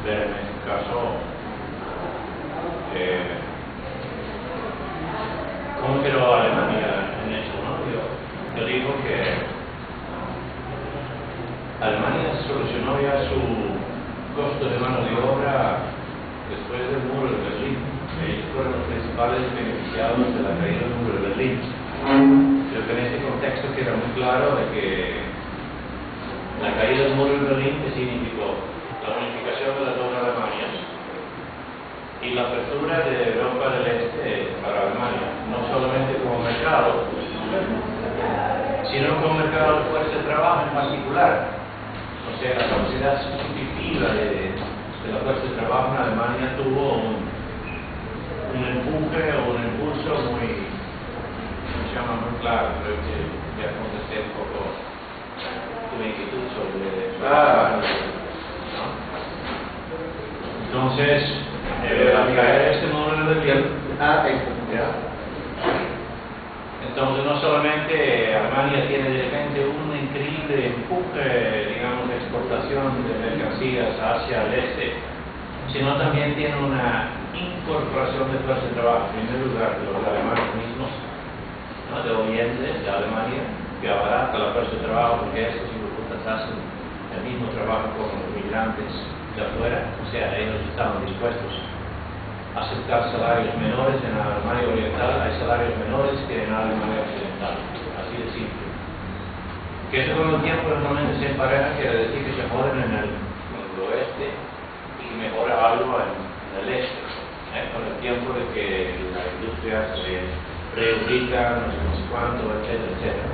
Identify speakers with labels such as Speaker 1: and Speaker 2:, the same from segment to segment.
Speaker 1: ver en este caso cómo quedó Alemania en eso, ¿no? Yo digo que Alemania solucionó ya su costo de mano de obra después del muro de Berlín. Ellos fueron los principales beneficiados de la caída del muro de Berlín. Creo que en este contexto queda muy claro de que la caída del muro de Berlín, que significó la unificación de las dos Alemanias y la apertura de Europa del Este para Alemania, no solamente como mercado, sino como mercado de fuerza de trabajo en particular. O sea, la capacidad sustitutiva de la fuerza de trabajo en Alemania tuvo un empuje o un impulso muy, se llama, muy claro. Creo que ya contesté un poco tu inquietud sobre ¿no? Entonces, al caer este modelo de Berlín, entonces no solamente Alemania tiene de repente un increíble empuje, digamos, de exportación de mercancías hacia el este, sino también tiene una incorporación de fuerza de trabajo, en primer lugar, de los alemanes mismos, ¿no? De Oriente, de Alemania, que abarata la fuerza de trabajo porque estos hijos hacen el mismo trabajo como los migrantes de afuera, o sea, ellos estaban dispuestos a aceptar salarios menores en la Alemania Oriental, hay salarios menores que en la Alemania Occidental, así de simple. Que eso con el tiempo normalmente se empareja, quiere decir que se joden en el oeste y mejora algo en el este, con el tiempo de que la industria se reubica, no sé cuánto, etcétera, etcétera.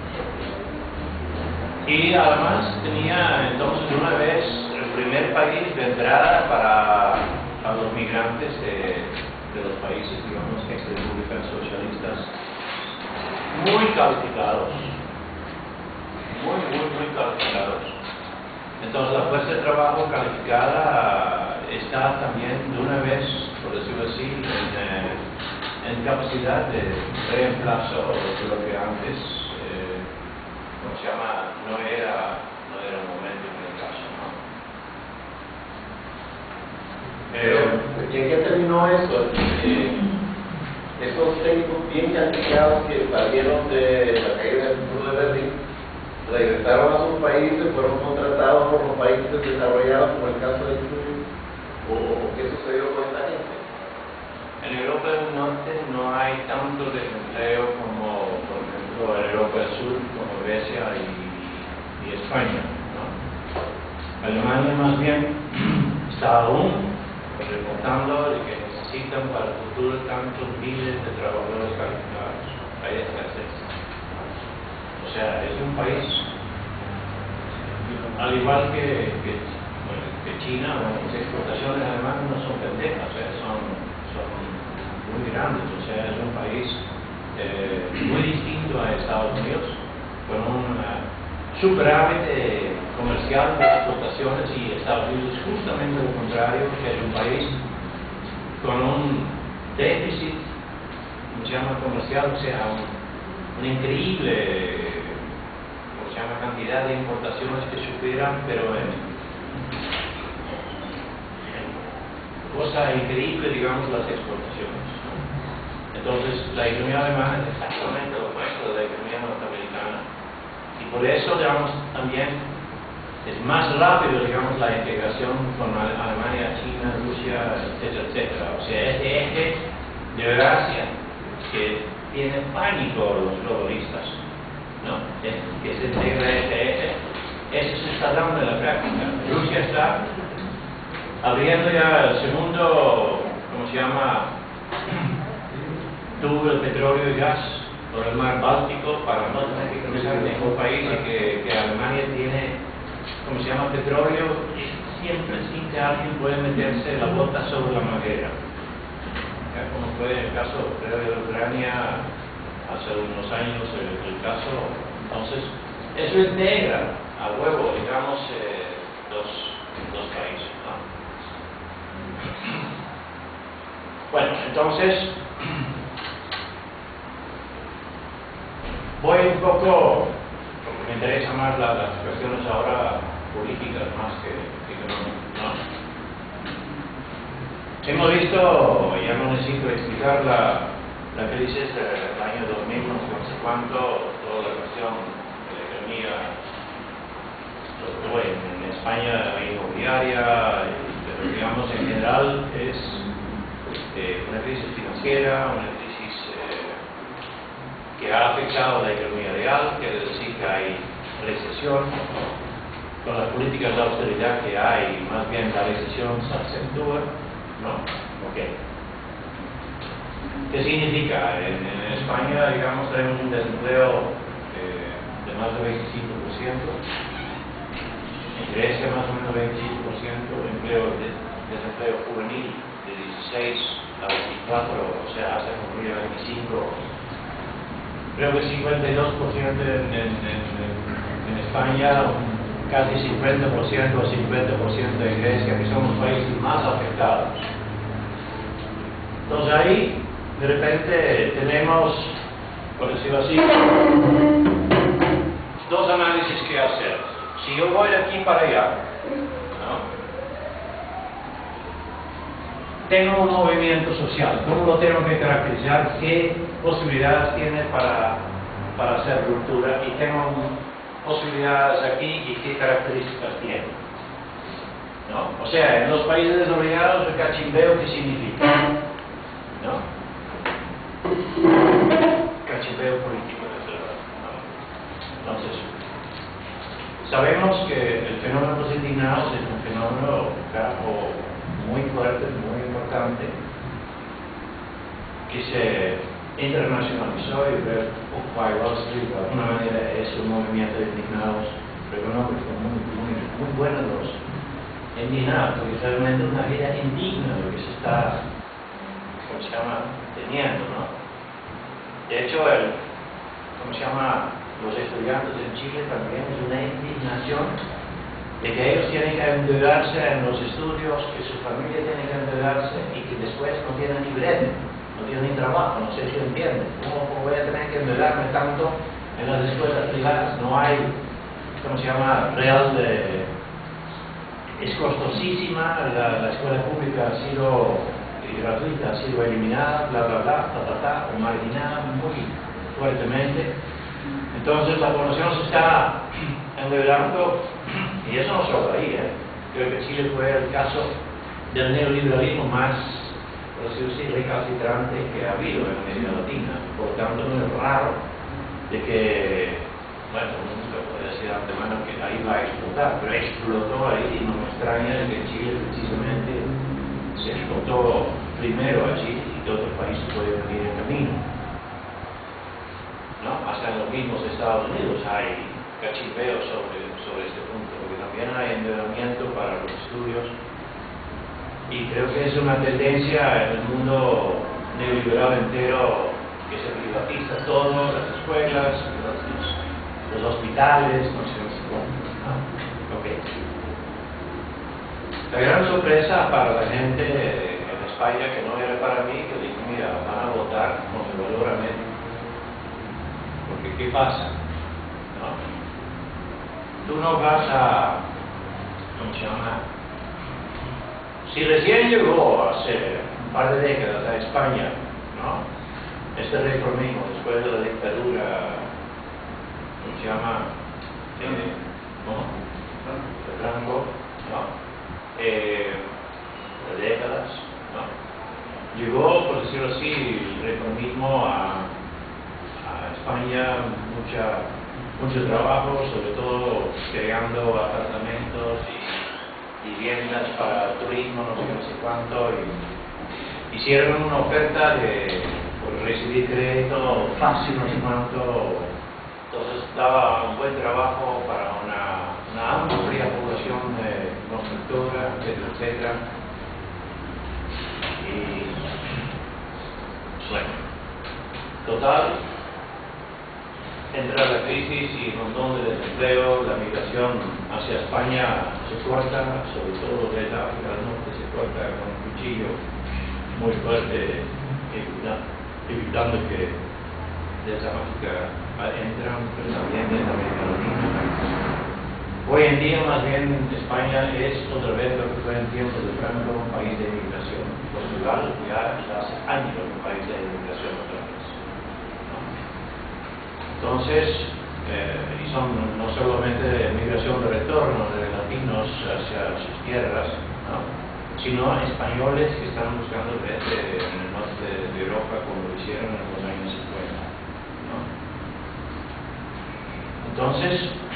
Speaker 1: Y además tenía entonces una vez el primer país de entrada para los migrantes de los países, digamos, ex-repúblicas socialistas, muy calificados, muy calificados. Entonces la fuerza de trabajo calificada está también de una vez, por decirlo así, en capacidad de reemplazo de lo que antes, ¿cómo se llama? No era un momento en el caso, ¿no?
Speaker 2: ¿Y en qué terminó eso? Estos técnicos bien calificados que salieron de la caída del muro de Berlín regresaron a sus países, fueron contratados por los países desarrollados, como el caso de Chile, o qué sucedió con esta gente.
Speaker 1: En Europa del Norte no hay tanto desempleo como, por ejemplo, en Europa del Sur, como Grecia y España, ¿no? Alemania más bien está aún reportando de que necesitan para el futuro tantos miles de trabajadores calificados. Hay escasez. O sea, es un país, al igual que China, las exportaciones alemanas no son pendejas, o sea, son muy grandes, o sea, es un país muy distinto a Estados Unidos, con un superávit comercial de exportaciones, y Estados Unidos es justamente lo contrario, que es un país con un déficit, ¿cómo se llama?, comercial, o sea, un increíble, ¿cómo se llama?, cantidad de importaciones que superan, pero en cosa increíble, digamos, las exportaciones. Entonces, la economía alemana es exactamente lo opuesto de la economía norteamericana, y por eso, digamos, también es más rápido, digamos, la integración con Alemania, China, Rusia, etcétera, etcétera. O sea, este eje de Eurasia que tiene pánico los globalistas, ¿no? Que se integra este eje, eso se está dando en la práctica. Rusia está abriendo ya el segundo, ¿cómo se llama?, tubo de petróleo y gas por el mar Báltico para no tener que cruzar ningún país, y que Alemania tiene, ¿cómo se llama?, petróleo siempre sin que alguien pueda meterse la bota sobre la madera. ¿Ya? Como fue el caso, creo, de Ucrania hace unos años, el caso. Entonces, eso integra a huevo, digamos, dos países, ¿no? Bueno, entonces voy un poco, porque me interesa más las cuestiones ahora políticas más que económicas, ¿no? Hemos visto, ya no necesito explicar la crisis del año 2000, no sé cuánto, toda la cuestión de la economía, sobre todo en España, la inmobiliaria, pero digamos en general es una crisis financiera, una crisis que ha afectado la economía real, quiere decir que hay recesión. Con las políticas de austeridad que hay, más bien la recesión se acentúa, ¿no? Ok. ¿Qué significa? En España, digamos, tenemos un desempleo de más de 25%, en Grecia más o menos 25%, desempleo juvenil de 16 a 24, o sea, hasta cumplir 25, creo que 52% en España, casi 50% o 50% de Grecia, que son los países más afectados. Entonces ahí, de repente, tenemos, por decirlo así, dos análisis que hacer. Si yo voy de aquí para allá, ¿no? Tengo un movimiento social, ¿cómo lo tengo que caracterizar? ¿Qué posibilidades tiene para hacer ruptura? Y tengo posibilidades aquí y qué características tiene, ¿no? O sea, en los países desarrollados el cachimbeo, ¿qué significa? ¿No? Cachimbeo político, desde luego, ¿no? Entonces, sabemos que el fenómeno de los indignados es un fenómeno muy fuerte, muy importante, que se internacionalizó y Occupy Wall Street de alguna manera es un movimiento de indignados, pero no, porque son muy buenos los indignados, porque es realmente una vida indigna lo que se está, ¿cómo se llama?, teniendo, ¿no? De hecho, los estudiantes en Chile también es una indignación de que ellos tienen que endeudarse en los estudios, que su familia tiene que endeudarse y que después no tienen ni breve. No tiene ni trabajo, no sé si lo entienden. ¿Cómo voy a tener que endeudarme tanto en las escuelas privadas? No hay, ¿cómo se llama? Es costosísima, la escuela pública ha sido gratuita, ha sido eliminada, bla, bla, bla, o marginada muy fuertemente. Entonces la población se está endeudando, y eso no solo ahí, creo que Chile fue el caso del neoliberalismo más, por decirlo así, recalcitrante que ha habido en América Latina. Por tanto, no es raro de que, bueno, nunca puede decir de antemano que ahí va a explotar, pero explotó ahí y no me extraña que Chile precisamente se explotó primero allí y que otros países pueden venir en camino, ¿no? Hasta en los mismos Estados Unidos hay cachimbeo sobre este punto, porque también hay endeudamiento para los estudios. Y creo que es una tendencia en el mundo neoliberal entero que se privatiza todo, las escuelas, los hospitales, no sé cuánto, ¿no? Okay. La gran sorpresa para la gente en España, que no era para mí, que dijo, mira, van a votar conservadoramente. Porque ¿qué pasa? ¿No? Tú no vas a, ¿cómo se llama? Si recién llegó hace un par de décadas a España, ¿no?, este reformismo después de la dictadura, ¿cómo se llama? De Franco, ¿no? De décadas, ¿no? Llegó, por decirlo así, el reformismo a España, mucho trabajo, sobre todo creando apartamentos y viviendas para turismo, no sé cuánto, y hicieron una oferta por recibir crédito fácil, no sé cuánto. Entonces daba un buen trabajo para una amplia población constructora, etcétera. Y bueno, total, entra la crisis y un montón de desempleo, la migración hacia España se corta, sobre todo desde África del Norte se corta con un cuchillo muy fuerte, evitando que desde África entran, pero también desde América Latina. Hoy en día, más bien, España es otra vez lo que fue en tiempos de Franco, un país de inmigración. Portugal ya hace años un país de inmigración otra vez, ¿no? Entonces, y son no solamente de migración de retorno de latinos hacia sus tierras, ¿no?, sino españoles que están buscando vete en el norte de Europa como lo hicieron en los años 50, ¿no? Entonces,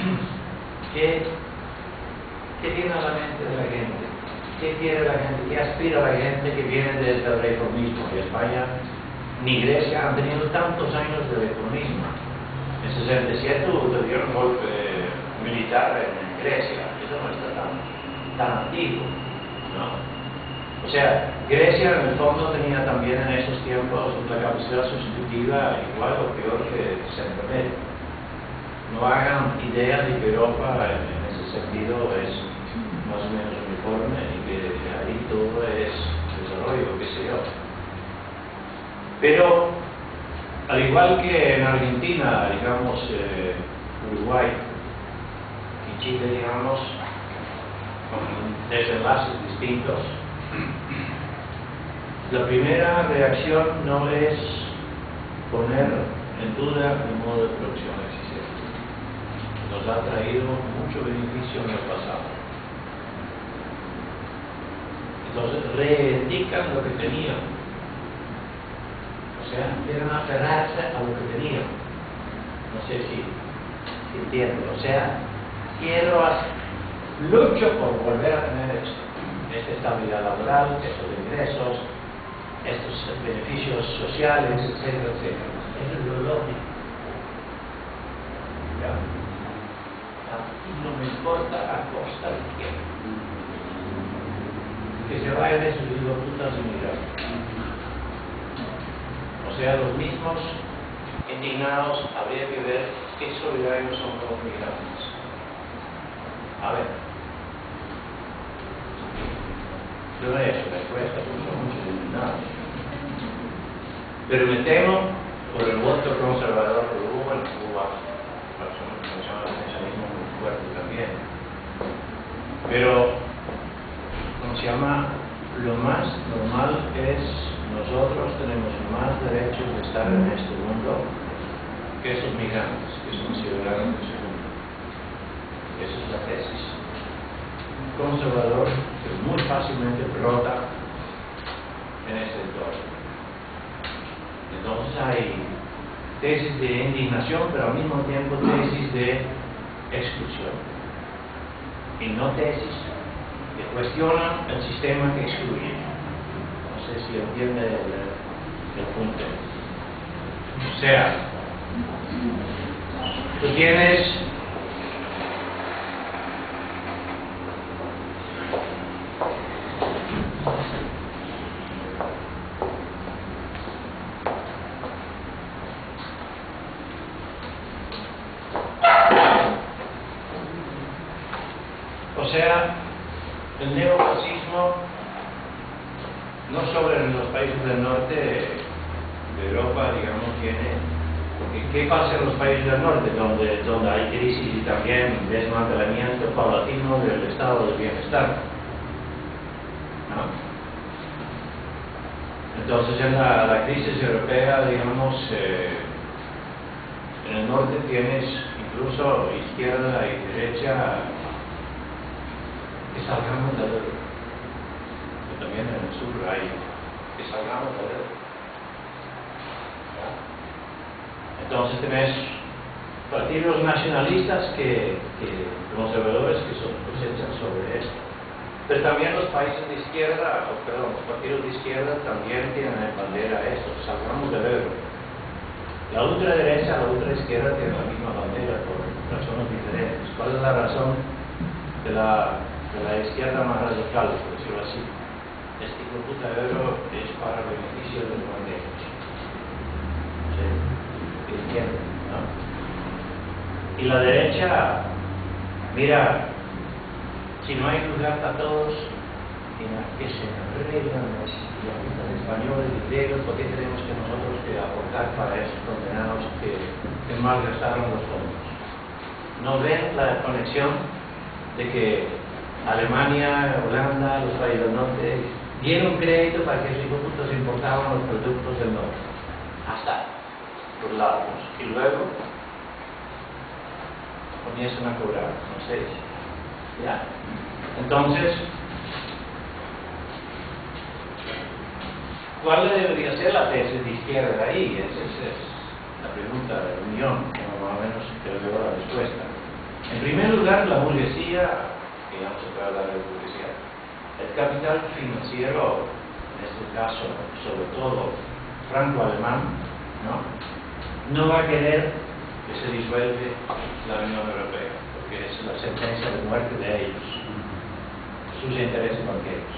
Speaker 1: ¿qué viene a la mente de la gente? ¿Qué quiere la gente? ¿Qué aspira la gente que viene desde el reformismo? Y España ni Grecia han tenido tantos años de reformismo. En 67 tuvieron un golpe militar en Grecia. Eso no está tan antiguo, ¿no? O sea, Grecia en el fondo tenía también en esos tiempos la capacidad sustitutiva igual o peor que Centroamérica. No hagan idea de que Europa en ese sentido es más o menos uniforme y que ahí todo es desarrollo, qué sé yo. Pero, al igual que en Argentina, digamos, Uruguay y Chile, digamos, con desenlaces distintos, la primera reacción no es poner en duda el modo de producción existente. Nos ha traído mucho beneficio en el pasado. Entonces reivindican lo que tenían. O sea, quieren aferrarse a lo que tenían. No sé si entiendo. O sea, lucho por volver a tener esto. Esta estabilidad laboral, estos ingresos, estos beneficios sociales, etcétera, etcétera. Eso es lo lógico. ¿Ya? Y no me importa a costa de quién. Que se vayan esos putas inmigrantes. O sea, los mismos indignados habría que ver qué solidarios son con los migrantes. A ver. Yo no he hecho respuesta porque son muchos indignados. Pero me temo por el voto conservador que hubo en Cuba, funciona el mecanismo muy fuerte también. Pero, ¿cómo se llama? Lo más normal es nosotros tenemos más derechos de estar en este mundo que esos migrantes, que son ciudadanos de segundo. Esa es la tesis. Un conservador que muy fácilmente brota en ese entorno. Entonces hay tesis de indignación, pero al mismo tiempo tesis de exclusión. Y no tesis que cuestionan el sistema que excluye. No sé si entiende el punto. O sea, tú tienes el neofascismo, no solo en los países del norte de Europa, digamos, tiene. Porque ¿qué pasa en los países del norte, donde hay crisis y también desmantelamiento paulatino del estado de bienestar? ¿No? Entonces, en la crisis europea, digamos, en el norte tienes incluso izquierda y derecha que salgamos del euro. Pero también en el sur hay que salgamos del euro. Entonces tenés partidos nacionalistas conservadores que cosechan sobre esto. Pero también los países de izquierda, los partidos de izquierda también tienen en bandera esto, salgamos del euro. La ultraderecha, la ultraizquierda tienen la misma bandera por razones diferentes. ¿Cuál es la razón de la izquierda más radical, por decirlo así? Este puta euro es para el beneficio de los banderos. ¿Sí? ¿Entienden? ¿No? Y la derecha, mira, si no hay lugar para todos, en la que se arreglan los españoles y griegos, ¿por qué tenemos que nosotros aportar para esos condenados que malgastaron los fondos? ¿No ven la conexión de que Alemania, Holanda, los países del norte dieron crédito para que esos productos importaban los productos del norte, hasta los lados, y luego comienzan a cobrar, no sé, ya. Entonces, ¿cuál debería ser la tesis de izquierda de ahí? Esa es la pregunta del millón, como más o menos creo que la respuesta. En primer lugar, la burguesía, que ya no se puede hablar de burguesía, el capital financiero, en este caso, sobre todo franco-alemán, no va a querer que se disuelve la Unión Europea, porque es la sentencia de muerte de ellos, sus intereses banqueros.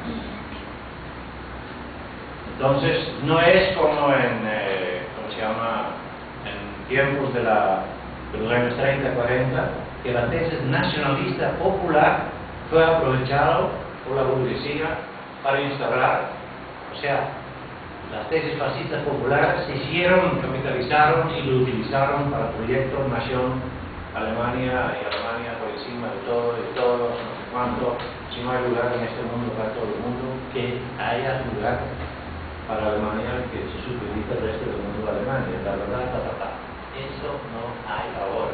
Speaker 1: Entonces, no es como en, ¿cómo se llama?, en tiempos de los años 30, 40, que la tesis nacionalista popular fue aprovechado por la burguesía para instaurar, o sea, las tesis fascistas populares se hicieron, capitalizaron y lo utilizaron para proyectos nación, Alemania y Alemania por encima de todo, no sé cuánto, si no hay lugar en este mundo para todo el mundo, que haya lugar para Alemania que se supedita al resto del mundo de Alemania, la verdad, Eso no hay ahora.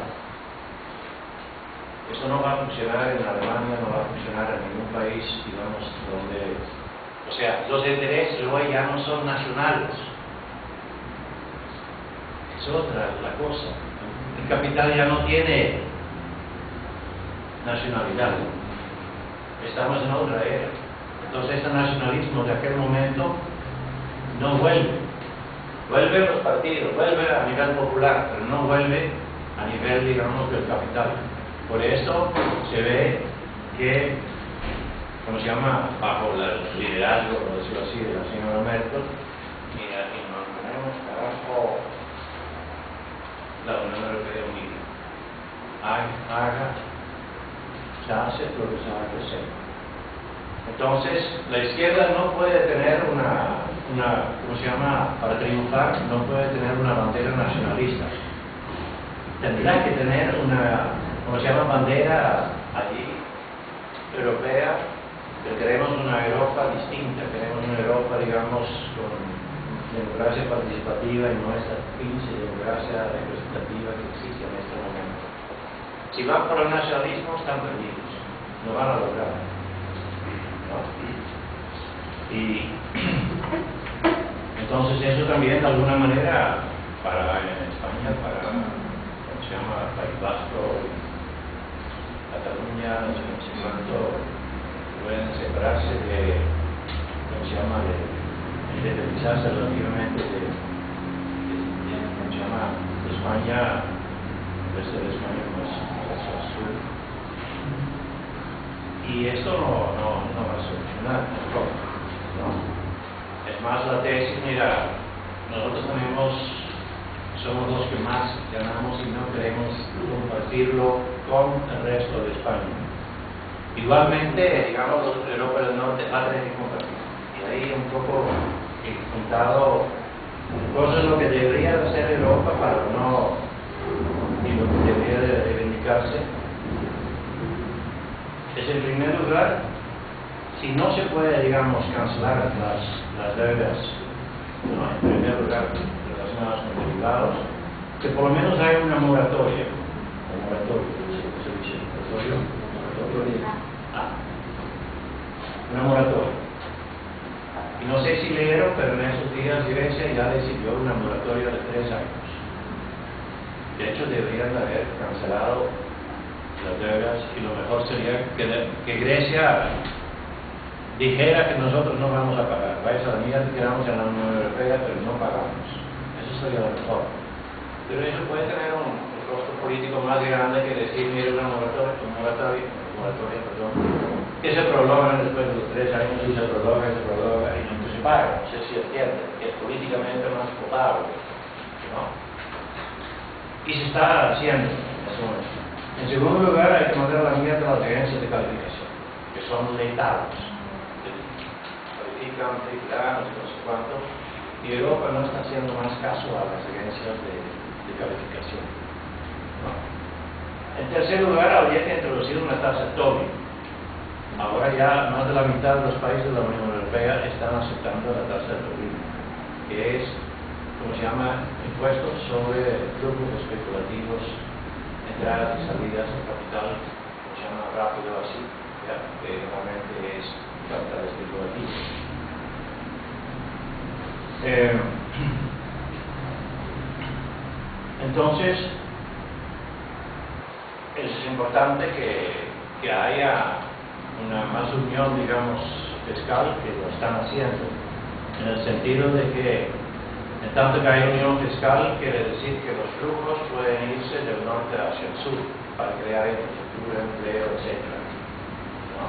Speaker 1: Eso no va a funcionar en Alemania, no va a funcionar en ningún país, digamos, donde, o sea, los intereses hoy ya no son nacionales. Es otra la cosa. El capital ya no tiene nacionalidad. Estamos en otra era. Entonces, ese nacionalismo de aquel momento no vuelve. Vuelve a los partidos, vuelve a nivel popular, pero no vuelve a nivel, digamos, del capital. Por eso se ve que, ¿cómo se llama?, bajo el liderazgo, por decirlo así, de la señora Merkel, y nos ponemos carajo la Unión Europea unida. Se hace lo que se va a hacer. Entonces, la izquierda no puede tener ¿cómo se llama?, para triunfar, no puede tener una bandera nacionalista. Tendrá que tener ¿cómo se llama?, bandera allí, europea, pero queremos una Europa distinta, queremos una Europa, digamos, con democracia participativa y no esta pinche democracia representativa que existe en este momento. Si van por el nacionalismo, están perdidos, no van a lograr. Y entonces eso también de alguna manera en España, ¿cómo se llama?, País Vasco, Cataluña, no sé cuánto, pueden separarse de, ¿cómo se llama?, de independizarse relativamente de ¿cómo se llama?, de España, el resto de España más hacia el sur. Y esto no va a solucionar tampoco, ¿no? Es más la tesis, mira, nosotros somos los que más ganamos y no queremos compartirlo con el resto de España. Igualmente, digamos, Europa del Norte va a tener que compartir. Y ahí un poco he contado cosas lo que debería de hacer Europa para y lo que debería de reivindicarse. Es en primer lugar, si no se puede, digamos, cancelar las deudas, ¿no?, en primer lugar relacionadas con derivados, que por lo menos hay una moratoria. Una moratoria. Y no sé si leyeron, pero en esos días Grecia ya decidió una moratoria de 3 años. De hecho, deberían haber cancelado las deudas y lo mejor sería que Grecia dijera que nosotros no vamos a pagar. Vais a la mierda, quedamos en la Unión Europea, pero no pagamos. Eso sería lo mejor. Pero eso puede tener un costo político más grande que decir, mire, una moratoria, que se prolonga después de los 3 años y se prolonga y nunca se paga. No sé si entiende, que es políticamente más potable, ¿no? Y se está haciendo en ese momento. En segundo lugar, hay que mandar a la mierda las agencias de calificación, que son letales. Califican, no sé cuánto, y Europa no está haciendo más caso a las agencias de calificación. ¿No? En tercer lugar, habría que introducir una tasa Tobin. Ahora ya más de la mitad de los países de la Unión Europea están aceptando la tasa Tobin, que es, como se llama, impuestos sobre flujos especulativos, entradas y salidas de capital, como se llama rápido así, ya, que realmente es capital especulativo. Entonces, es importante que haya una más unión, digamos, fiscal, que lo están haciendo, en el sentido de que, en tanto que hay unión fiscal, quiere decir que los flujos pueden irse del norte hacia el sur para crear infraestructura, empleo, etc., ¿no?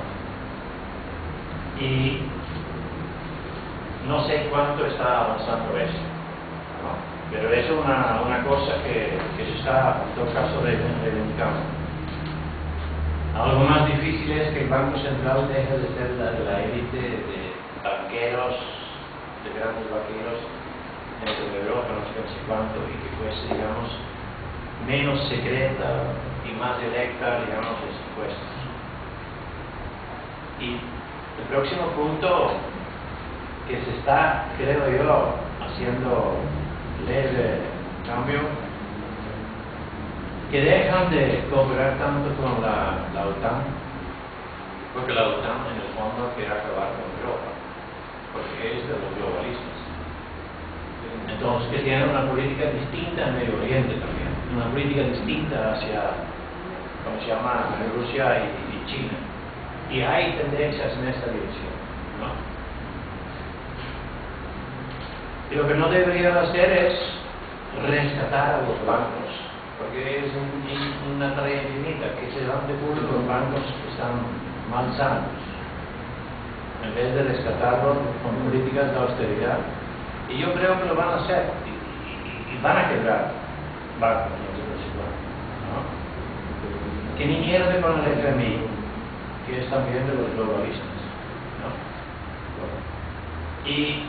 Speaker 1: Y no sé cuánto está avanzando eso, ¿no? Pero es una cosa que se está, en todo caso, reivindicando. Algo más difícil es que el Banco Central deje de ser la élite de banqueros, de grandes banqueros de Europa, no sé cuánto, y que fuese, digamos, menos secreta y más directa, digamos, los impuestos. Y el próximo punto que se está, creo yo, haciendo leve cambio, que dejan de cooperar tanto con la OTAN, porque la OTAN en el fondo quiere acabar con Europa, porque es de los globalistas. Entonces, que tienen una política distinta en Medio Oriente también, una política distinta hacia, ¿cómo se llama?, Rusia y China. Y hay tendencias en esta dirección, ¿no? Y lo que no deberían hacer es rescatar a los bancos, porque es una tarea infinita, que se dan de culo los bancos que están mal sanos, en vez de rescatarlos con políticas de austeridad. Y yo creo que lo van a hacer, y van a quebrar bancos, ¿no? Que ni mierda con el FMI, que es también de los globalistas, ¿no? Y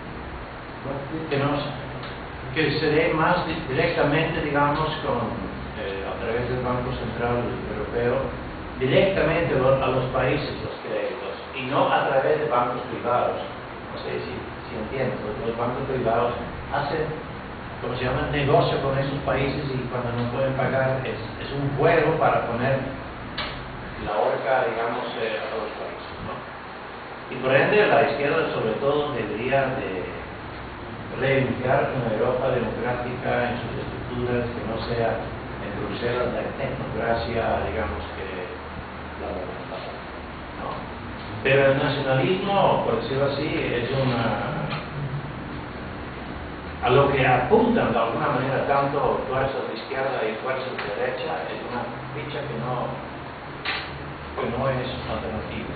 Speaker 1: que se dé más directamente, digamos, a través del Banco Central Europeo, directamente a los países los créditos, y no a través de bancos privados. No sé si entienden, los bancos privados hacen, como se llama, negocio con esos países, y cuando no pueden pagar es un juego para poner la horca, digamos, a los países, ¿no? Y por ende la izquierda sobre todo debería de reivindicar una Europa democrática en sus estructuras, que no sea en Bruselas la tecnocracia, digamos, que la voluntad, ¿no? Pero el nacionalismo, por decirlo así, es a lo que apuntan de alguna manera tanto fuerzas de izquierda y fuerzas de derecha, es una ficha que no es alternativa.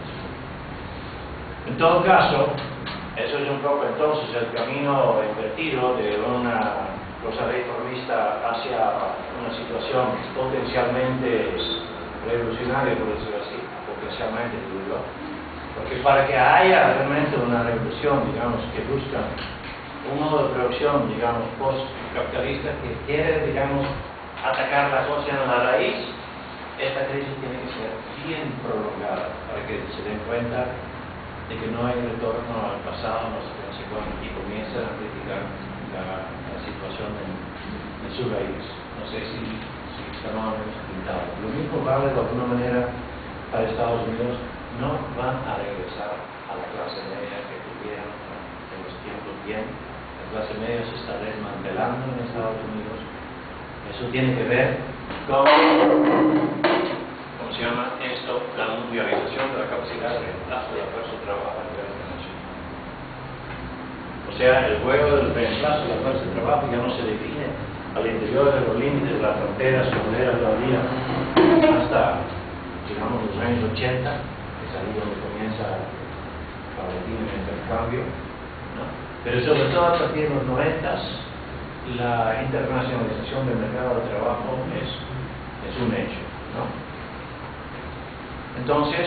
Speaker 1: En todo caso, eso es un poco entonces el camino invertido de una cosa reformista hacia una situación potencialmente revolucionaria, por decirlo así, potencialmente, digo yo. Porque para que haya realmente una revolución, digamos, que busca un modo de producción, digamos, post-capitalista, que quiere, digamos, atacar la cosa en la raíz, esta crisis tiene que ser bien prolongada para que se den cuenta de que no hay retorno al pasado, no sé cuándo, y comienzan a criticar la situación en su raíz. No sé si estamos pintados. Lo mismo vale de alguna manera para Estados Unidos. No van a regresar a la clase media que tuvieron en los tiempos bien. La clase media se está desmantelando en Estados Unidos. Eso tiene que ver con, ¿cómo se llama esto? La mundialización de la capacidad de reemplazo de la fuerza de trabajo a nivel internacional. O sea, el juego del reemplazo de la fuerza de trabajo ya no se define al interior de los límites de las fronteras fronteras todavía hasta, digamos, los años 80, que es ahí donde comienza paulatinamente el cambio, ¿no? Pero sobre todo a partir de los 90, la internacionalización del mercado de trabajo es un hecho, ¿no? Entonces,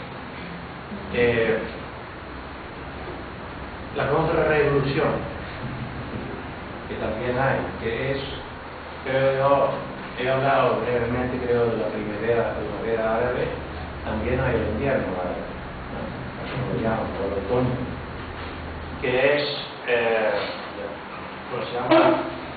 Speaker 1: la contrarrevolución, que también hay, que es, creo yo, he hablado brevemente, creo, de la primavera árabe. También hay el invierno árabe, ¿no? Como lo llaman, o el otoño, que es, ¿cómo se llama?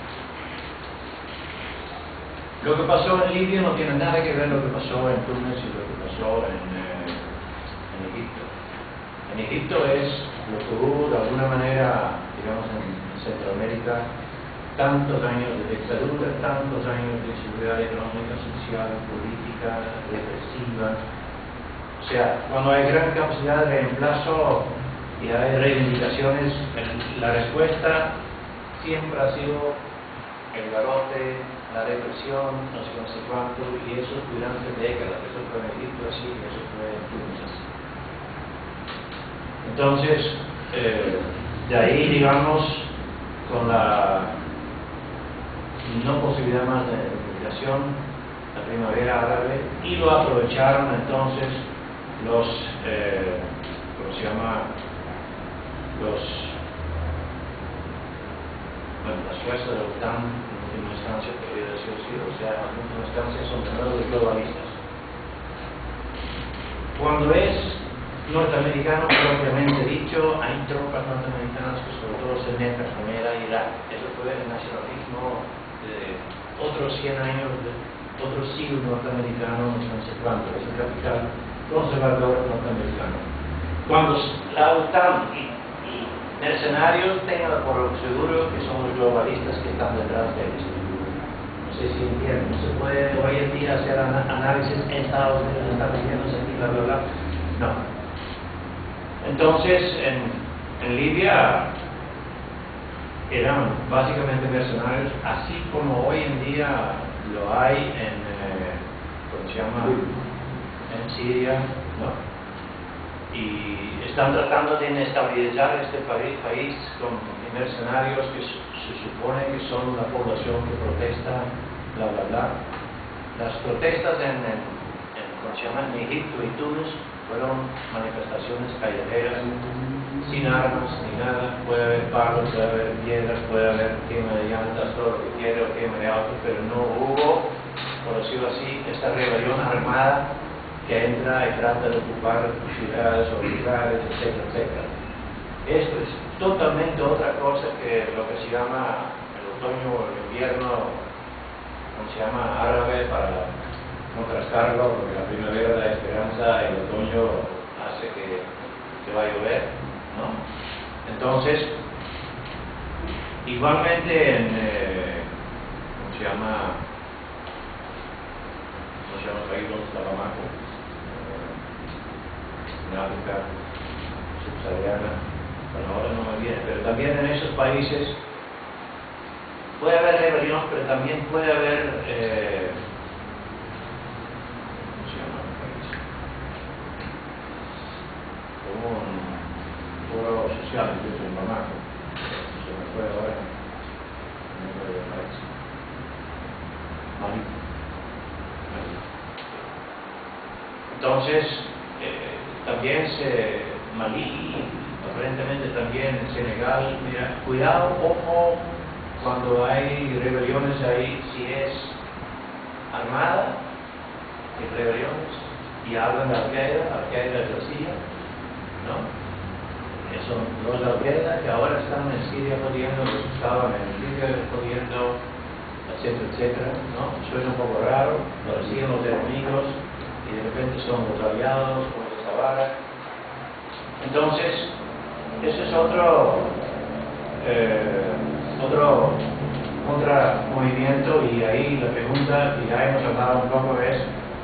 Speaker 1: Lo que pasó en Libia no tiene nada que ver con lo que pasó en Túnez y lo que pasó en Egipto. En Egipto es lo que hubo de alguna manera, digamos, en Centroamérica, tantos años de dictadura, tantos años de inseguridad económica, social, política, represiva. O sea, cuando hay gran capacidad de reemplazo y hay reivindicaciones, la respuesta siempre ha sido el garrote, la represión, no sé cuánto, y eso durante décadas. Eso fue en Egipto así, y eso fue en Túnez así. Entonces, de ahí, digamos, con la no posibilidad más de migración, la primavera árabe, y lo aprovecharon entonces los, ¿cómo se llama? Las fuerzas de la OTAN, en última instancia, podría decir así, o sea, en última instancia son de nuevo globalistas. Cuando es norteamericano propiamente dicho, hay tropas norteamericanas que sobre todo se meten con Irak. Eso fue el nacionalismo de otros 100 años, de otro siglo norteamericano, no sé cuánto, es el capital conservador norteamericano. Cuando la OTAN y mercenarios tengan por seguro que son los globalistas que están detrás de esto. No sé si entienden, no se puede hoy en día hacer análisis en Estados Unidos, está metiéndose aquí, bla, bla, bla. No. Entonces, en Libia eran básicamente mercenarios, así como hoy en día lo hay en, ¿cómo se llama? En Siria, ¿no? Y están tratando de inestabilizar este país con mercenarios que se supone que son la población que protesta, bla, bla, bla. Las protestas ¿cómo se llama? En Egipto y Túnez fueron manifestaciones callejeras, sin armas ni nada. Puede haber palos, puede haber piedras, puede haber quema de llantas, todo lo que quiera, o quema de autos, pero no hubo, por decirlo así, esta rebelión armada que entra y trata de ocupar ciudades o lugares, etcétera, etcétera. Esto es totalmente otra cosa que lo que se llama el otoño o el invierno, como se llama árabe, para contrastarlo, porque la primavera da esperanza, el otoño hace que va a llover, ¿no? Entonces, igualmente ¿cómo se llama? ¿Cómo se llama el país donde está Bamako? En África subsahariana, bueno, ahora no me viene, pero también en esos países puede haber rebelión, pero también puede haber, ¿cómo se llama el país? Como un foro social, incluso en Bamako, se me fue ahora el nombre del país, Malí. Entonces, también Malí, aparentemente también en Senegal, mira, cuidado, ojo, cuando hay rebeliones ahí, si es armada, hay rebeliones, y hablan de Al-Qaeda es la CIA, ¿no? Son los de Al-Qaeda que ahora están en Siria jodiendo, los que estaban en Libia jodiendo, etcétera, etcétera, ¿no? Suena un poco raro, parecían los enemigos, y de repente son los aliados, como los Tabara. Entonces, ese es otro contramovimiento, y ahí la pregunta, y ya hemos hablado un poco, es: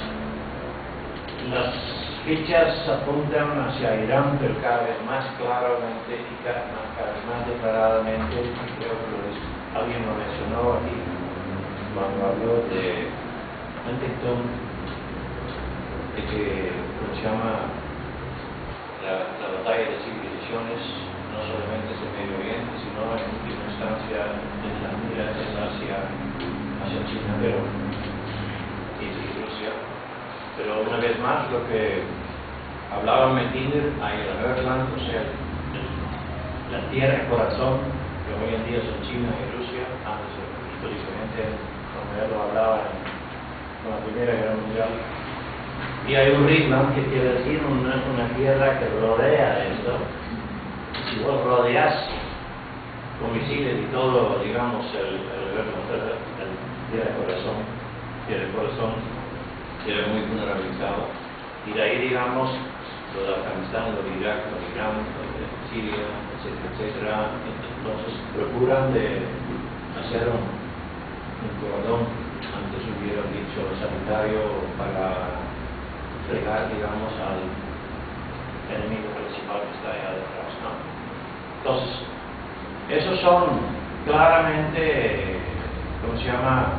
Speaker 1: las fichas apuntan hacia Irán, pero cada vez más claramente y cada vez más declaradamente, y creo que alguien lo mencionó aquí cuando habló de Huntington, de que, ¿cómo se llama?, la batalla de civilizaciones no solamente es el Medio Oriente, sino en última instancia en la mira es hacia China, y Rusia. Pero una vez más, lo que hablaba Mediner, hay el Herland, o sea, la tierra corazón, que hoy en día son China y Rusia, antes históricamente, como él lo hablaba en con la Primera Guerra Mundial. Y hay un Rhineland que quiere decir una tierra que rodea esto. Si vos rodeás con misiles y todo, digamos, tiene corazón, tiene muy vulnerabilizado. Y de ahí, digamos, lo de Afganistán, lo de Irak, lo de Irán, lo de Siria, etcétera, etcétera. Entonces procuran de hacer un cordón, antes hubiera dicho sanitario, para fregar, digamos, al enemigo principal que está allá detrás, ¿no? Entonces, esos son claramente, ¿cómo se llama?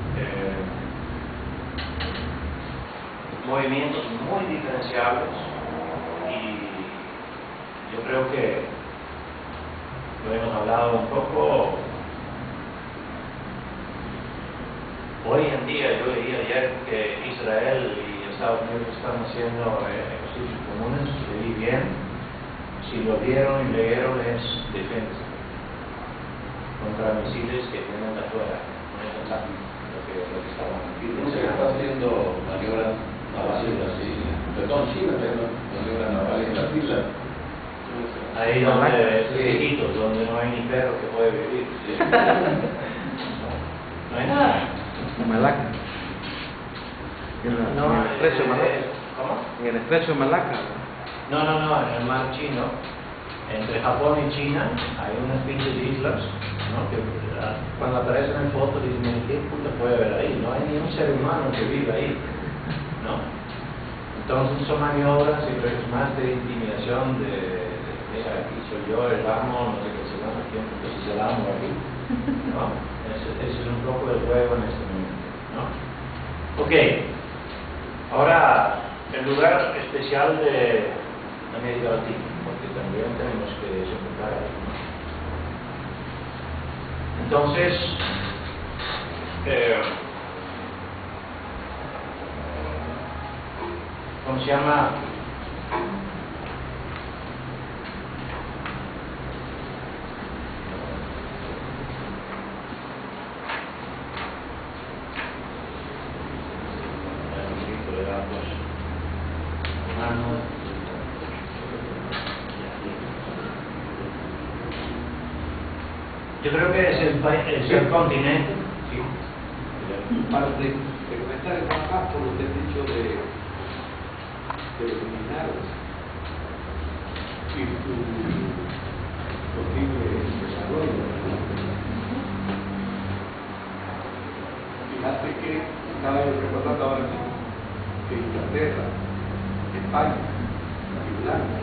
Speaker 1: Movimientos muy diferenciables, y yo creo que lo hemos hablado un poco. Hoy en día, yo leí ayer que Israel y Estados Unidos están haciendo ejercicios comunes, leí bien, si lo vieron y leyeron, es defensa contra misiles que vienen de afuera, no es ataque, lo que estaban
Speaker 2: haciendo. Rusia está haciendo maniobras navales en las islas, perdón, China haciendo maniobras navales en las islas.
Speaker 1: Ahí donde es chiquito, donde no hay ni perro que puede vivir. No hay nada.
Speaker 3: Malaca. En el estrecho de Malaca.
Speaker 1: ¿Cómo?
Speaker 3: En el estrecho de Malaca.
Speaker 1: No, en el mar chino, entre Japón y China, hay unas pinches islas, ¿no? Que cuando aparecen en fotos dicen, ¿qué puta puede haber ahí? No hay ni un ser humano que vive ahí, ¿no? Entonces son maniobras y es más de intimidación mira, aquí soy yo, el amo, no sé qué se llama, quién es el amo aquí, ¿no? Ese es un poco el juego en este momento, ¿no? Ok, ahora el lugar especial de América Latina, porque también tenemos que soportar algo, ¿no? Entonces, ¿cómo se llama? Yo creo que es el continente. Sí.
Speaker 4: Para de comenzar el más por lo que has dicho de los criminales y su posible desarrollo. Fíjate que estaba yo recordando ahora mismo que Inglaterra, España, Irlanda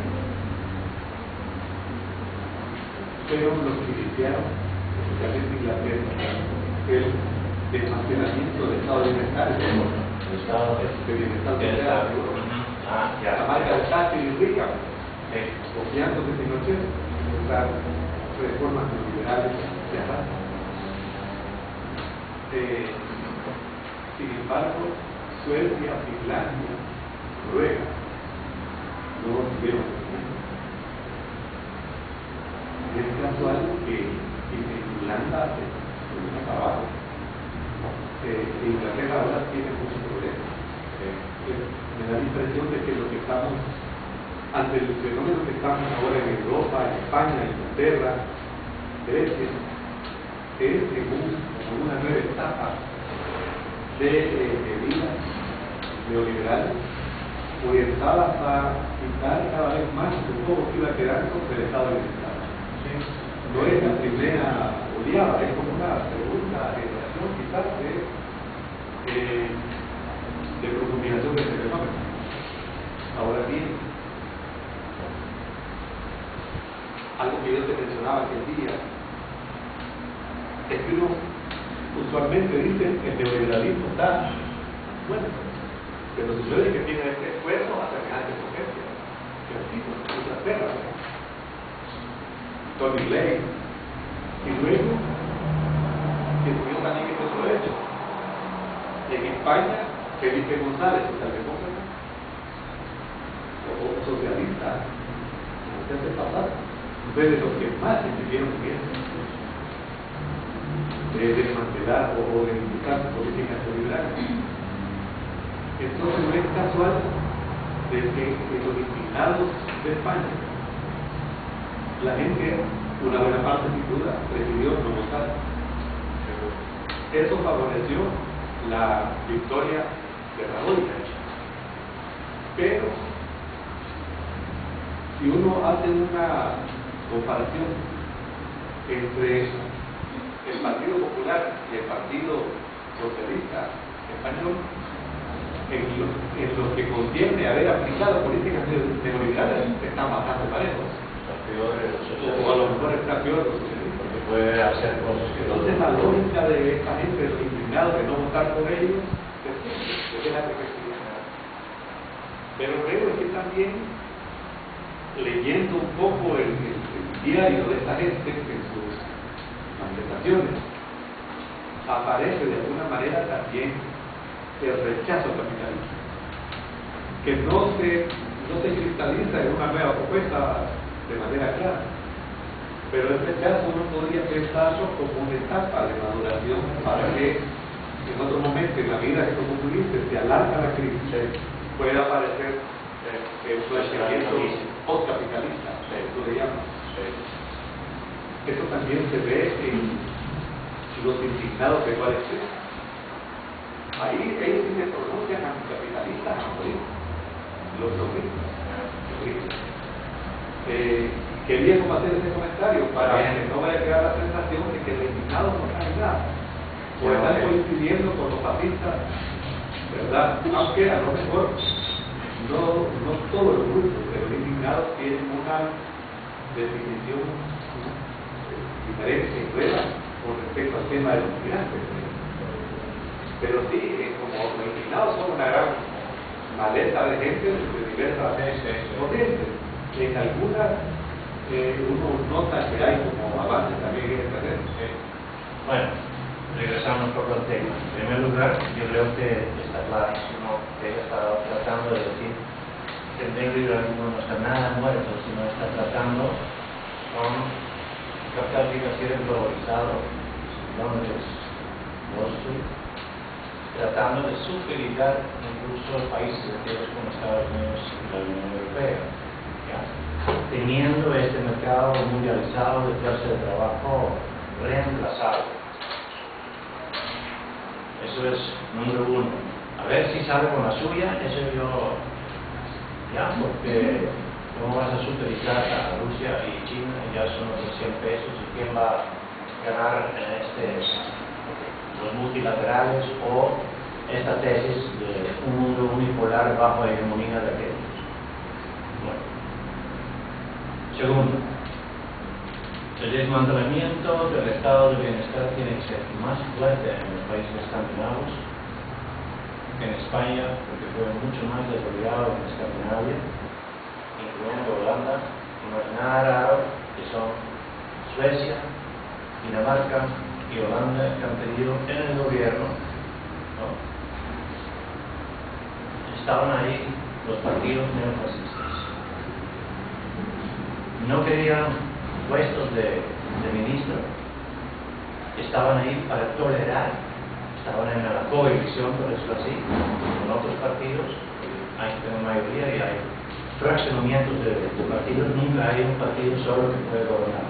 Speaker 4: fueron los que iniciaron, especialmente Inglaterra, el desmantelamiento del Estado de Bienestar,
Speaker 1: El Estado
Speaker 4: de Bienestar
Speaker 1: Bienestar.
Speaker 4: Social, la marca de Thatcher y Reagan, copiando de Pinochet, las reformas neoliberales de arrastre. Sin embargo, Suecia, Finlandia, Noruega no tuvieron. Es casual que en Irlanda se viene para abajo. Inglaterra ahora tiene muchos problemas. Me da la impresión de que lo que estamos, ante el fenómeno que estamos ahora en Europa, en España, en Inglaterra, Grecia, es en una nueva etapa de medidas neoliberales orientadas a quitar cada vez más un poco que iba quedando del Estado de Bienestar. No es la primera oleada, es como una segunda generación quizás de profundización de este fenómeno. Ahora bien, algo que yo te mencionaba aquel día es que uno usualmente dice que el neoliberalismo está bueno, pero sucede que tiene este esfuerzo a semejante potencia que así Inglaterra, Tony Blair, y luego que tuvieron también este otro hecho en España, Felipe González, socialdemócrata o socialista, como se hace pasar, fue de los que más estuvieron bien de desmantelar o de indicar políticas neoliberales. Entonces no es casual de que los indignados de España, la gente, una buena parte sin duda, prefirió no votar. Eso favoreció la victoria de Rajoy. Pero si uno hace una comparación entre el Partido Popular y el Partido Socialista Español, en lo que concierne a haber aplicado políticas neoliberales, están bastante parejos. O a lo mejor está peor los socialistas.
Speaker 1: Porque puede hacer cosas que
Speaker 4: Entonces la lógica de esta gente, de los indignados de no votar por ellos, es la perspectiva. Pero creo que también, leyendo un poco el diario de esta gente en sus manifestaciones, aparece de alguna manera también el rechazo capitalista, que no se cristaliza en una nueva propuesta de manera clara, pero el rechazo uno podría pensarlo como una etapa de maduración para que en otro momento en la vida que como tú dices se alarga la crisis, pueda aparecer un planteamiento postcapitalista, eso le llaman. Eso también se ve en los indignados de cuál es. Ahí ellos sí se pronuncian anticapitalistas a morir, los mismos. Quería hacer ese comentario para que no vaya a quedar la sensación de que los indignados no saben nada, o están coincidiendo con los fascistas, ¿verdad? Aunque a lo mejor no todos los grupos, pero los indignados tienen una definición diferente y nueva con respecto al tema de los migrantes. Pero sí, como los indignados son una gran maleta de gente de diversas corrientes. En algunas uno nota que hay como avances también en esta red.
Speaker 1: Bueno, regresamos por el tema. En primer lugar, yo creo que está clarísimo que ella está tratando de decir que el neoliberalismo no está nada muerto, sino está tratando con capital financiero globalizado, Londres, Wall Street, tratando de superiorizar incluso países enteros como Estados Unidos y la Unión Europea. ¿Ya? Teniendo este mercado mundializado de fuerza de trabajo reemplazado. Eso es número uno. A ver si sale con la suya, eso yo, ya, porque cómo vas a superiorizar a Rusia y China, ya son otros 100 pesos, y quién va a ganar en los multilaterales o esta tesis de un mundo unipolar bajo la hegemonía de aquellos. Bueno. Segundo, el desmantelamiento del estado de bienestar tiene que ser más fuerte en los países escandinavos que en España, porque fue mucho más desarrollado en Escandinavia, incluyendo Holanda, y no es nada raro que son Suecia, Dinamarca y Holanda que han tenido en el gobierno, ¿no? Estaban ahí los partidos neofascistas. No querían puestos de ministro, estaban ahí para tolerar, estaban en la coalición, por decirlo así, con otros partidos, hay una mayoría y hay fraccionamientos de partidos, nunca hay un partido solo que puede gobernar.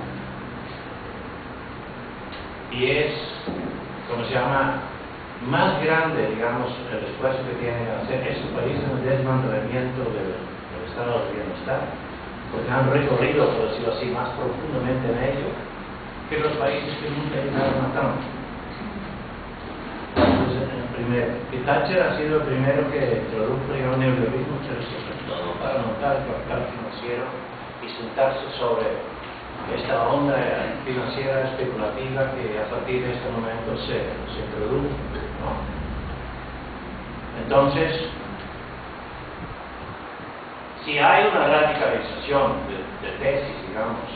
Speaker 1: Y es, como se llama, más grande, digamos, el esfuerzo que tienen que hacer esos países en el desmantelamiento del estado de bienestar, porque han recorrido, por decirlo así, más profundamente en ello que los países que nunca llegaron a tanto. Entonces, el primero, que Thatcher ha sido el primero que introdujo el neoliberalismo, pero sobre todo para montar el capital financiero y sentarse sobre esta onda financiera especulativa que a partir de este momento se introdujo, ¿no? Entonces, si hay una radicalización de tesis, digamos,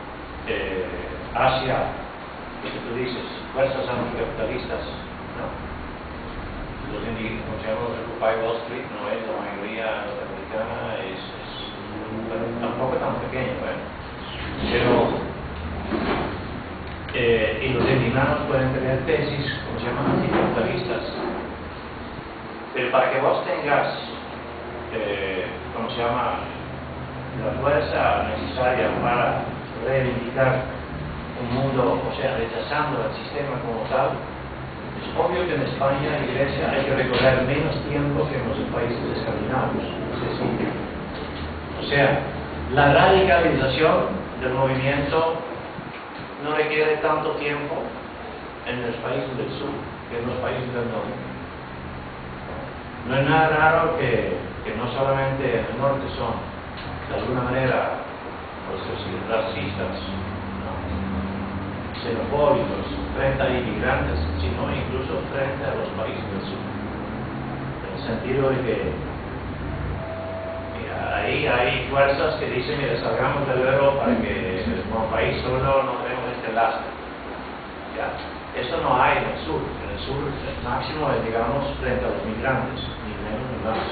Speaker 1: hacia lo que tú dices, fuerzas anticapitalistas, ¿no? Los indígenas, como se llama, Occupy Wall Street, no es la mayoría norteamericana, pero tampoco tan pequeño, ¿eh? Pero y los indignados pueden tener tesis, como se llaman, anticapitalistas, pero Pero para que vos tengas, ¿cómo se llama?, la fuerza necesaria para reivindicar un mundo, o sea, rechazando el sistema como tal, es obvio que en España, en Grecia, hay que recorrer menos tiempo que en los países escandinavos. O sea, la radicalización del movimiento no requiere tanto tiempo en los países del sur que en los países del norte. No es nada raro que no solamente en el norte son de alguna manera, por decir, racistas, ¿no?, xenofóbicos frente a inmigrantes, sino incluso frente a los países del sur. En el sentido de que, mira, ahí hay fuerzas que dicen, mira, salgamos del euro para que como país solo no tenemos este lastre. Ya, eso no hay en el sur. En el sur el máximo es, digamos, frente a los migrantes, ni menos ni más.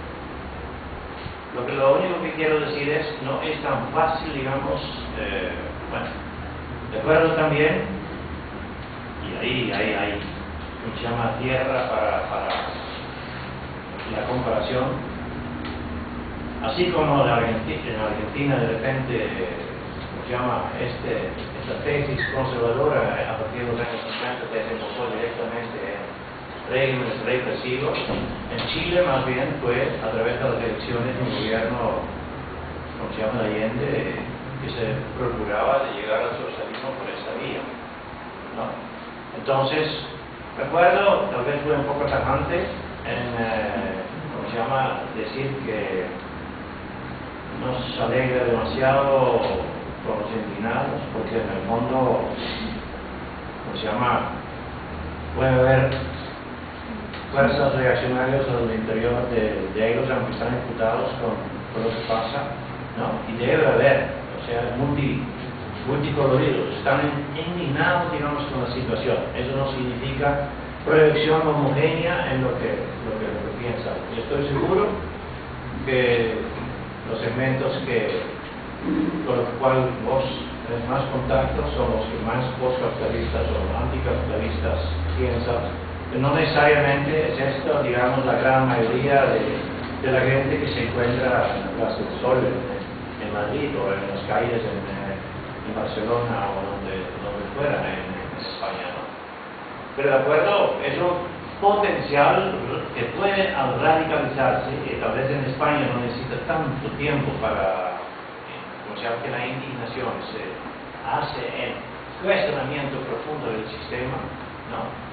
Speaker 1: Lo único que quiero decir es, no es tan fácil, digamos, bueno, de acuerdo también, y ahí hay, ¿cómo se llama?, tierra para la comparación, así como en Argentina de repente, ¿cómo se llama?, esta tesis conservadora a partir de los años 50 desembocó directamente en regímenes represivos. En Chile más bien fue a través de las elecciones de un gobierno, como se llama, Allende, que se procuraba de llegar al socialismo por esta vía, ¿no? Entonces, recuerdo, tal vez fue un poco tajante en, como se llama, decir que nos alegra demasiado con los indignados, porque en el fondo, como se llama, puede haber fuerzas reaccionarias en el interior de ellos, aunque están imputados con lo que pasa, ¿no? Y debe haber, o sea, multicoloridos, están indignados, digamos, con la situación. Eso no significa proyección homogénea en lo que piensan. Y estoy seguro que los segmentos con los cuales vos tenés más contacto son los que más postcapitalistas o anticapitalistas piensan. No necesariamente es esto, digamos, la gran mayoría de la gente que se encuentra en la Plaza del Sol en Madrid o en las calles en Barcelona o donde fuera en España, ¿no? Pero de acuerdo, es un potencial que puede al radicalizarse, y tal vez en España no necesita tanto tiempo para, como se llama, que la indignación se hace en cuestionamiento profundo del sistema, ¿no?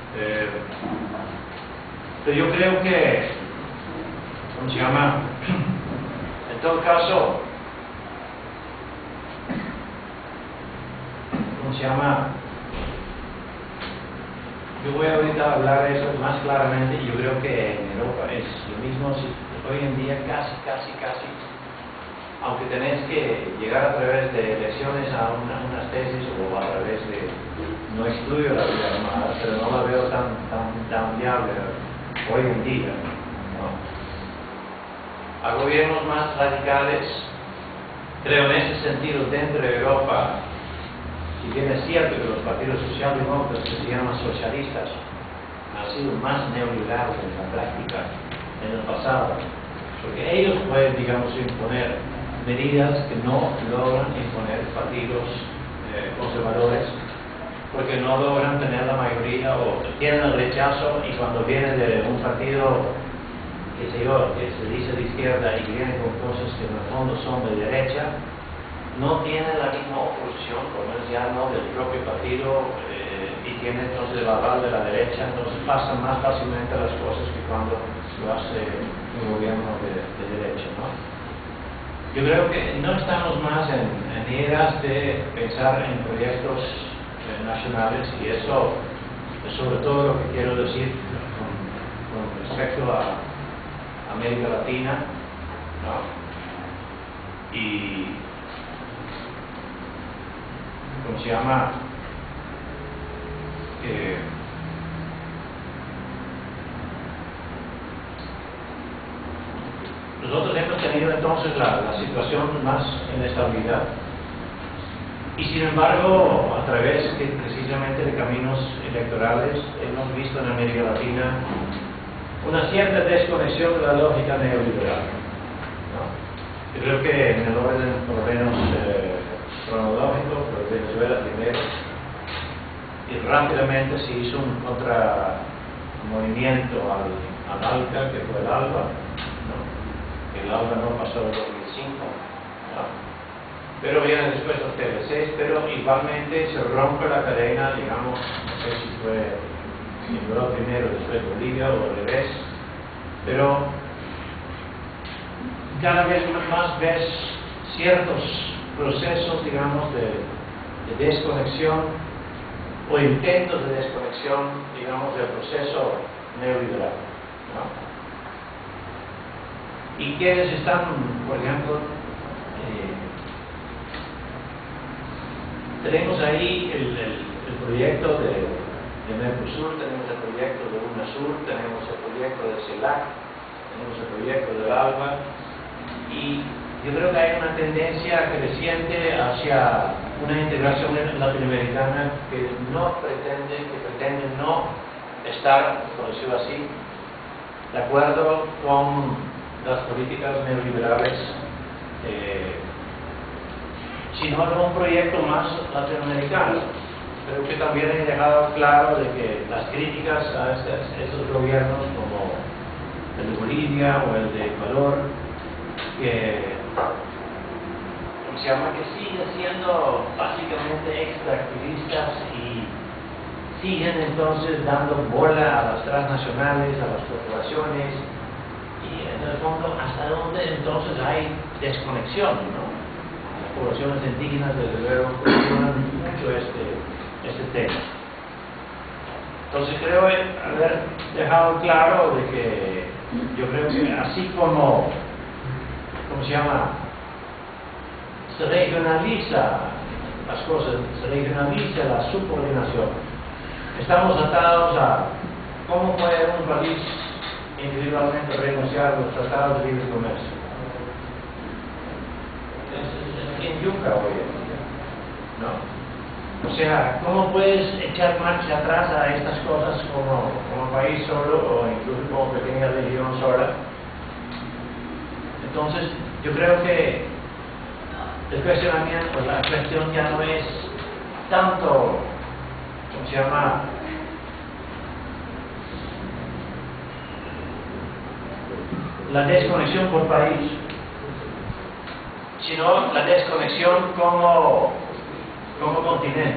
Speaker 1: Pero yo creo que, ¿cómo se llama?, en todo caso, ¿cómo se llama?, yo voy ahorita a hablar de eso más claramente, y yo creo que en Europa es lo mismo. Hoy en día casi, aunque tenés que llegar a través de elecciones a unas tesis o a través de, no excluyo la vida armada, pero no la veo tan viable hoy en día, ¿no? A gobiernos más radicales, creo en ese sentido, dentro de Europa, si bien es cierto que los partidos socialdemócratas que se llaman socialistas han sido más neoliberales en la práctica en el pasado, porque ellos pueden, digamos, imponer medidas que no logran imponer partidos conservadores, porque no logran tener la mayoría o tienen el rechazo, y cuando viene de un partido que se dice de izquierda y viene con cosas que en el fondo son de derecha, no tiene la misma oposición comercial, ¿no?, del propio partido, y tiene entonces el aval de la derecha. Entonces pasan más fácilmente las cosas que cuando lo hace un gobierno de derecha, ¿no? Yo creo que no estamos más en eras de pensar en proyectos nacionales, y eso es sobre todo lo que quiero decir con respecto a América Latina, ¿no? Y ¿cómo se llama? Nosotros hemos tenido entonces la situación más inestabilidad, y sin embargo, a través precisamente de caminos electorales, hemos visto en América Latina una cierta desconexión de la lógica neoliberal, ¿no? Yo creo que en el orden, por lo menos cronológico, pues Venezuela primero, y rápidamente se hizo un contramovimiento al ALCA, que fue el ALBA, ¿no? El ALBA no pasó en 2005, ¿no? Pero viene después los TLCs, pero igualmente se rompe la cadena, digamos, no sé si fue Nicolás primero, después Bolivia o al revés, pero cada vez más ves ciertos procesos, digamos, de desconexión o intentos de desconexión, digamos, del proceso neoliberal, ¿no? Y quienes están, por ejemplo, tenemos ahí el proyecto de Mercosur, tenemos el proyecto de UNASUR, tenemos el proyecto de CELAC, tenemos el proyecto del ALBA, y yo creo que hay una tendencia creciente hacia una integración latinoamericana que pretende no estar, por decirlo así, de acuerdo con las políticas neoliberales, sino un proyecto más latinoamericano. Creo que también he dejado claro de que las críticas a estos gobiernos como el de Bolivia o el de Ecuador, que siguen siendo básicamente extractivistas y siguen entonces dando bola a las transnacionales, a las corporaciones, y en el fondo hasta dónde entonces hay desconexión, ¿no? Las poblaciones indígenas desde luego cuestionan mucho este tema. Entonces creo haber dejado claro de que yo creo que así como se regionaliza las cosas, se regionaliza la subordinación, estamos atados a cómo puede un país individualmente renunciar a los tratados de libre comercio. Es en yuca hoy en día, ¿no? O sea, ¿cómo puedes echar marcha atrás a estas cosas como país solo o incluso como pequeña región sola? Entonces, yo creo que el cuestionamiento, la cuestión ya no es tanto, la desconexión por país, sino la desconexión como continente.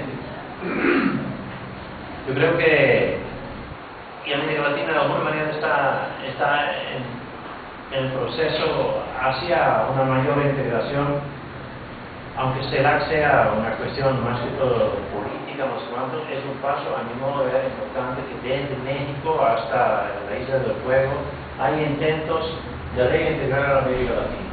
Speaker 1: Yo creo que América Latina de alguna manera está en el proceso hacia una mayor integración, aunque CELAC sea una cuestión más que todo política, no sé cuánto, es un paso a mi modo de ver importante que desde México hasta la Isla del Fuego hay intentos de reintegrar a América Latina,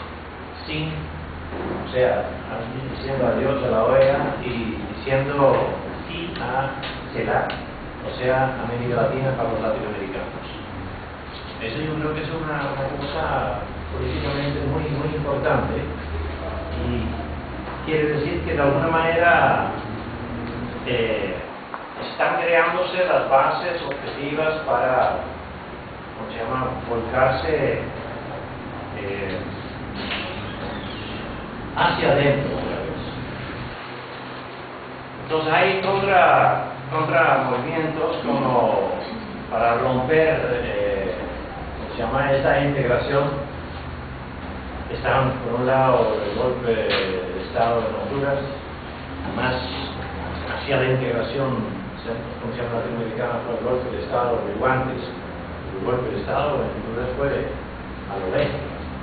Speaker 1: diciendo adiós a la OEA y diciendo sí a CELAC, o sea, América Latina para los latinoamericanos. Eso yo creo que es una cosa políticamente muy, muy importante, y quiere decir que de alguna manera están creándose las bases objetivas para, volcarse hacia adentro otra vez. Entonces hay contra movimientos como para romper esta integración. Están por un lado el golpe de Estado en Honduras, más hacia la integración latinoamericana fue el golpe de Estado de Guantes. El golpe de Estado en Honduras fue a lo lejos.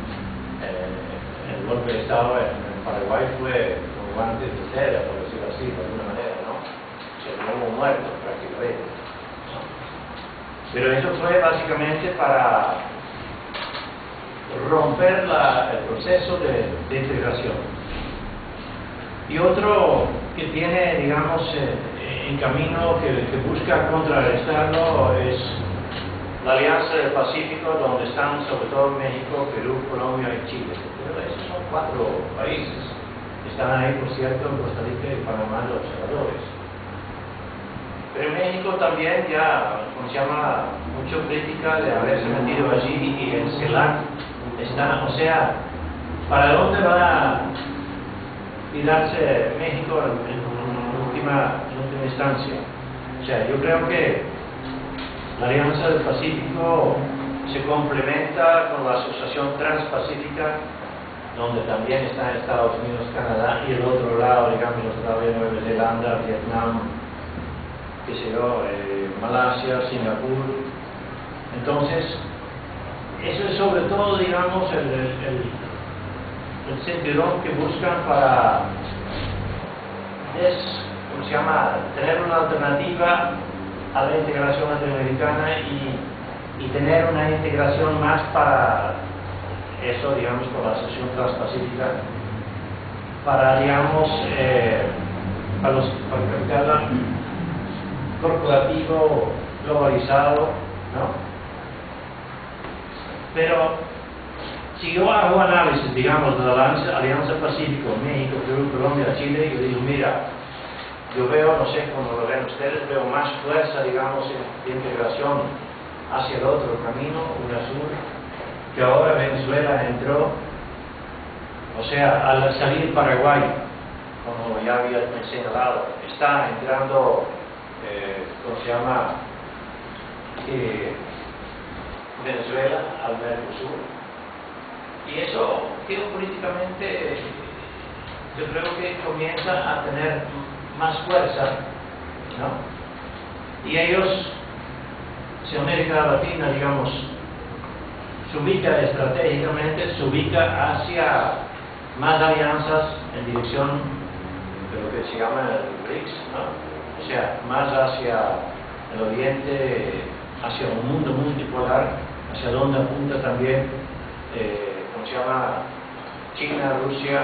Speaker 1: El golpe de Estado en Paraguay fue con guantes de seda, por decirlo así, de alguna manera, ¿no? O sea, no hubo muertos prácticamente, ¿no? Pero eso fue básicamente para romper el proceso de integración. Y otro que tiene, digamos, en camino que busca contrarrestarlo es la Alianza del Pacífico, donde están sobre todo México, Perú, Colombia y Chile. Pero esos son 4 países. Están ahí, por cierto, Costa Rica y Panamá los observadores. Pero México también ya, como se llama, mucho crítica de haberse metido allí y el CELAC está, o sea, ¿para dónde va a tirarse México en última instancia? O sea, yo creo que la Alianza del Pacífico se complementa con la Asociación Transpacífica, donde también están Estados Unidos, Canadá, y el otro lado, digamos, Australia, Nueva Zelanda, Vietnam, qué sé yo, Malasia, Singapur. Entonces, eso es sobre todo, digamos, el cinturón que buscan para ¿cómo se llama?, tener una alternativa a la integración latinoamericana y tener una integración más para eso, digamos, con la Asociación Transpacífica, para, digamos, para el capital corporativo globalizado, ¿no? Pero si yo hago análisis, digamos, de la Alianza Pacífico, México, Perú, Colombia, Chile, yo digo, mira, yo veo, no sé cómo lo ven ustedes, veo más fuerza, digamos, de integración hacia el otro camino, UNASUR, que ahora Venezuela entró, o sea, al salir Paraguay, como ya había señalado, está entrando, ¿cómo se llama?, Venezuela al Mercosur. Y eso, geopolíticamente, yo creo que comienza a tener más fuerza, ¿no? Y ellos, si América Latina, digamos, se ubica estratégicamente, se ubica hacia más alianzas en dirección de lo que se llama el BRICS, ¿no? O sea, más hacia el oriente, hacia un mundo multipolar, hacia donde apunta también, ¿cómo se llama?, China, Rusia,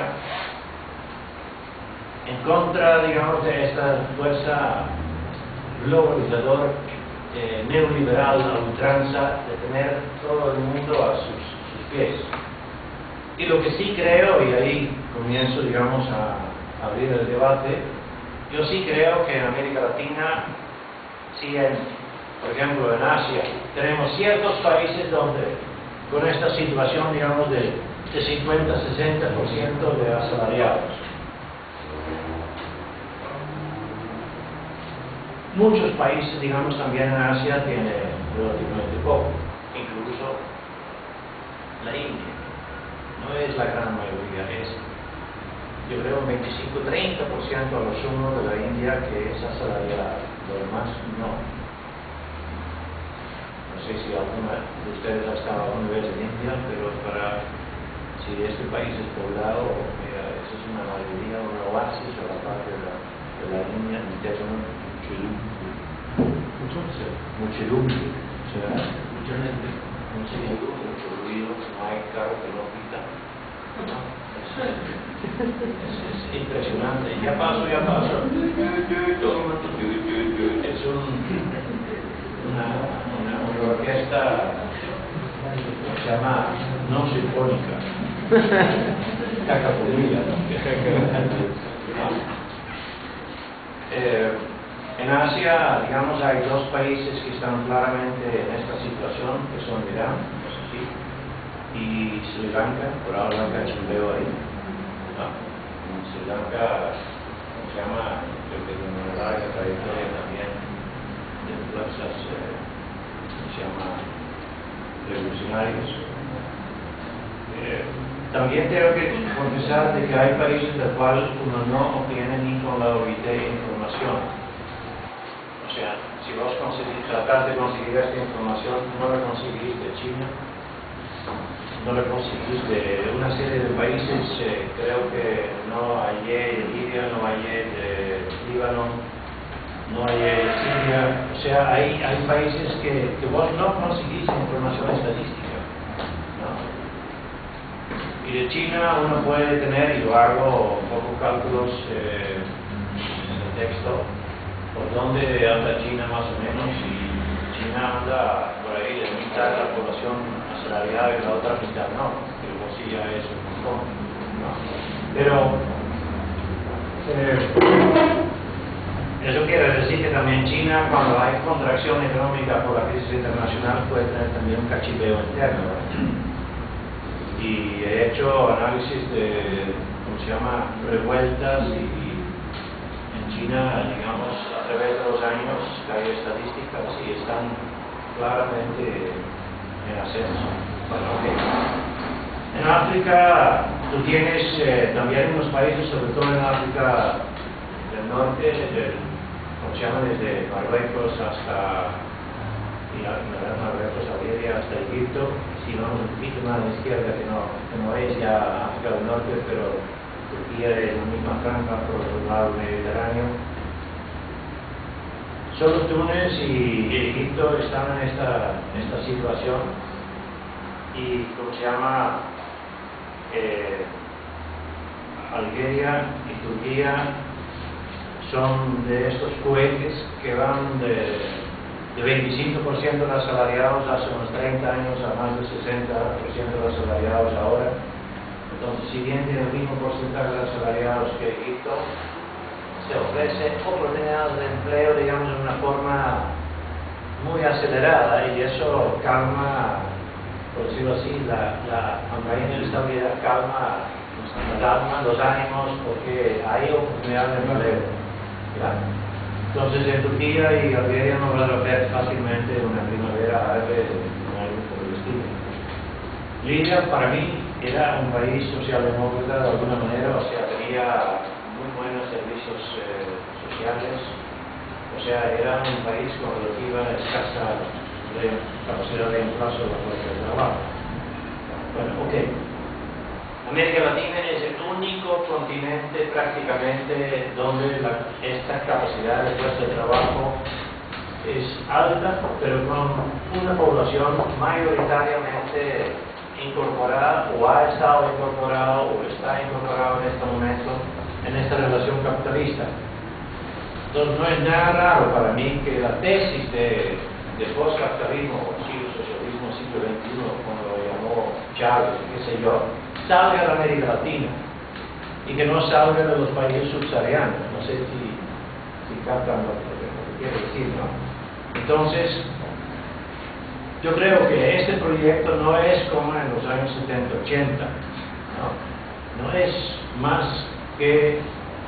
Speaker 1: en contra, digamos, de esta fuerza globalizador, neoliberal a ultranza, de tener todo el mundo a sus pies. Y lo que sí creo, y ahí comienzo, digamos, a abrir el debate, yo sí creo que en América Latina, sí, por ejemplo en Asia, tenemos ciertos países donde, con esta situación, digamos, de 50-60% de asalariados, muchos países, digamos, también en Asia tienen relativamente poco, incluso la India. No es la gran mayoría, es, yo creo, 25-30% a lo sumo de la India que es asalariada, lo demás no. No sé si alguna de ustedes ha estado alguna vez en India, pero si este país es poblado, mira, eso es una mayoría, un oasis a la parte de la India, en términos muchedumbre, o sea, mucha gente, mucho ruido, no hay carro que no pita, ¿no? Es impresionante. Ya paso, todo el mundo, es una orquesta que se llama no sinfónica, cacofonía, en Asia, digamos, hay dos países que están claramente en esta situación, que son Irán, ¿sí?, y Sri Lanka. Por ahora Lanka es un veo ahí, ¿no? En Sri Lanka, ¿cómo se llama?, creo que tiene una larga trayectoria también de fuerzas, ¿cómo se llama?, revolucionarios. También tengo que confesar de que hay países del cual uno no obtiene ni con la OIT información. O sea, si vos tratás de conseguir esta información, no la conseguís de China, no la conseguís de una serie de países, creo que no hallé de Libia, no hallé de Líbano, no hallé de Siria. O sea, hay países que vos no conseguís información estadística, ¿no? Y de China uno puede tener, y lo hago un poco cálculos en el texto, por dónde anda China más o menos, y China anda por ahí de mitad de la población asalariada y la otra mitad no, pero pues sí ya es un montón, ¿no? Pero Eso quiere decir que también China, cuando hay contracción económica por la crisis internacional, puede tener también un cachipeo interno, ¿verdad? Y he hecho análisis de, ¿cómo se llama?, revueltas y en China, digamos, a través de los años hay estadísticas y están claramente en ascenso. Bueno, okay. En África, tú tienes también unos países, sobre todo en África del norte, ¿cómo se llama?, desde Marruecos hasta Marruecos, Algeria, hasta Egipto, si vamos un poquito más a la izquierda, que no es ya África del Norte, pero Turquía es la misma franja por el lado Mediterráneo. Solo Túnez y Egipto están en esta situación y, ¿cómo se llama?, Algeria y Turquía son de estos cohetes que van de 25% de los asalariados hace unos 30 años a más del 60% de los asalariados ahora. Entonces, si bien tiene el mismo porcentaje de asalariados que Egipto, se ofrece oportunidades de empleo, digamos, de una forma muy acelerada, y eso calma, por decirlo así, la campaña de estabilidad calma los ánimos, porque hay oportunidades de empleo. ¿Ya? Entonces, en Turquía y Algeria no van a ver fácilmente una primavera árabe o algo por el estilo. Libia, para mí, era un país socialdemócrata de alguna manera, o sea, tenía muy buenos servicios sociales, o sea, era un país con relativa escasa capacidad de emplazo de la fuerza de trabajo. Bueno, ok. América Latina es el único continente prácticamente donde esta capacidad de fuerza de trabajo es alta, pero con una población mayoritariamente incorporada o ha estado incorporada o está incorporada en este momento en esta relación capitalista. Entonces no es nada raro para mí que la tesis de postcapitalismo o socialismo siglo XXI, como lo llamó Chávez, qué sé yo, salga de América Latina y que no salga de los países subsaharianos. No sé si captan lo que quiero decir, ¿no? Entonces, yo creo que este proyecto no es como en los años 70-80, no es más que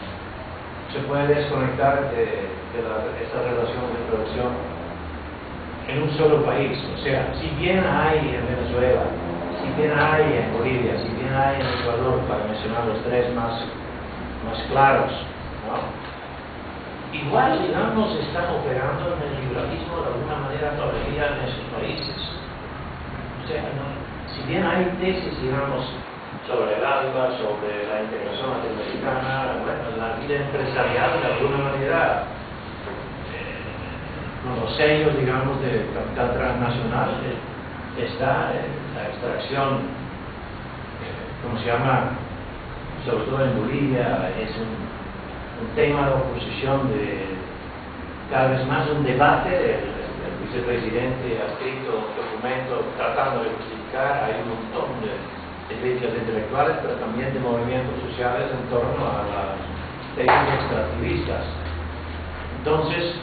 Speaker 1: se puede desconectar de esta relación de producción en un solo país. O sea, si bien hay en Venezuela, si bien hay en Bolivia, si bien hay en Ecuador, para mencionar los tres más claros, ¿no?, igual, digamos, están operando en el liberalismo de alguna manera todavía en esos países. O sea, si bien hay tesis, digamos, sobre el ALBA, sobre la integración latinoamericana, bueno, la vida empresarial de alguna manera, con los sellos, digamos, de capital transnacional, está la extracción, ¿cómo se llama?, sobre todo en Bolivia, es un tema de oposición, de cada vez más un debate. El vicepresidente ha escrito un documento tratando de justificar, hay un montón de críticas intelectuales, pero también de movimientos sociales en torno a las tesis extractivistas. Entonces,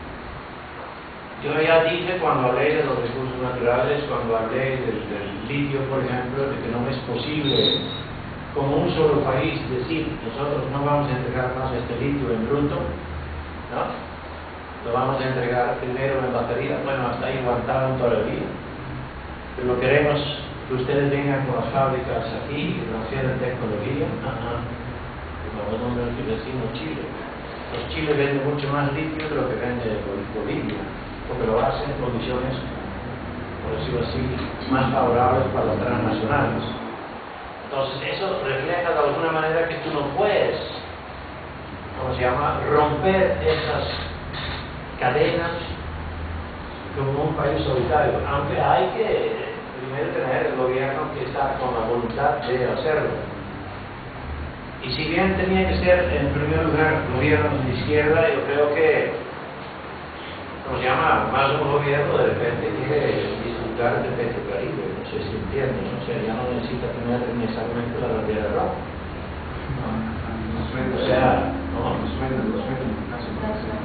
Speaker 1: yo ya dije cuando hablé de los recursos naturales, cuando hablé del litio, por ejemplo, de que no es posible como un solo país decir, nosotros no vamos a entregar más este litio en bruto, ¿no? Lo vamos a entregar primero en batería. Bueno, hasta ahí aguantaron todavía, pero lo queremos que ustedes vengan con las fábricas aquí y transfieran tecnología. Como nombre que decimos Chile. Pues Chile vende mucho más litio de lo que vende Bolivia, porque lo hacen en condiciones, por decirlo así, más favorables para las transnacionales. Entonces, eso refleja de alguna manera que tú no puedes, ¿cómo se llama?, romper esas cadenas como un país solitario, aunque hay que primero tener el gobierno que está con la voluntad de hacerlo. Y si bien tenía que ser, en primer lugar, gobiernos de izquierda, yo creo que, ¿cómo se llama?, más un gobierno de repente quiere disfrutar de Petrocaribe. No sé si entienden, o sea, ya no necesita tener necesariamente la bandera roja. O sea, no,
Speaker 3: nos suena en el caso.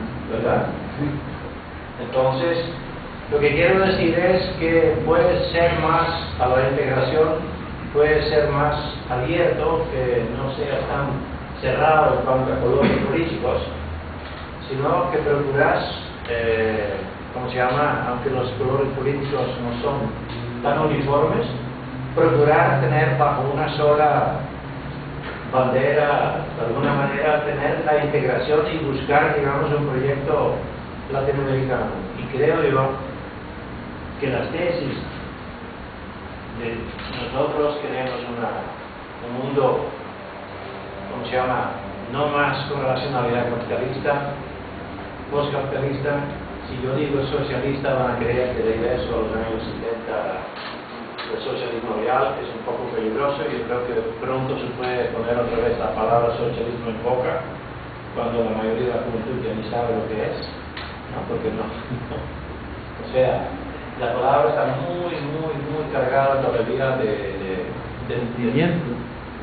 Speaker 1: ¿verdad? Entonces, lo que quiero decir es que puede ser más a la integración, puede ser más abierto, que no sea tan cerrado en cuanto a colores políticos, sino que procuras, ¿cómo se llama? Aunque los colores políticos no son tan uniformes, procurar tener bajo una sola bandera, de alguna manera, tener la integración y buscar, digamos, un proyecto latinoamericano. Y creo yo que las tesis de nosotros queremos un mundo, ¿cómo se llama?, no más con racionalidad capitalista, postcapitalista. Si yo digo socialista, van a creer que regreso a los años 70 el socialismo real. Es un poco peligroso. Yo creo que pronto se puede poner otra vez la palabra socialismo en boca, cuando la mayoría de la juventud ya ni sabe lo que es, ¿no? Porque no. O sea, la palabra está muy cargada todavía de
Speaker 3: sentimiento,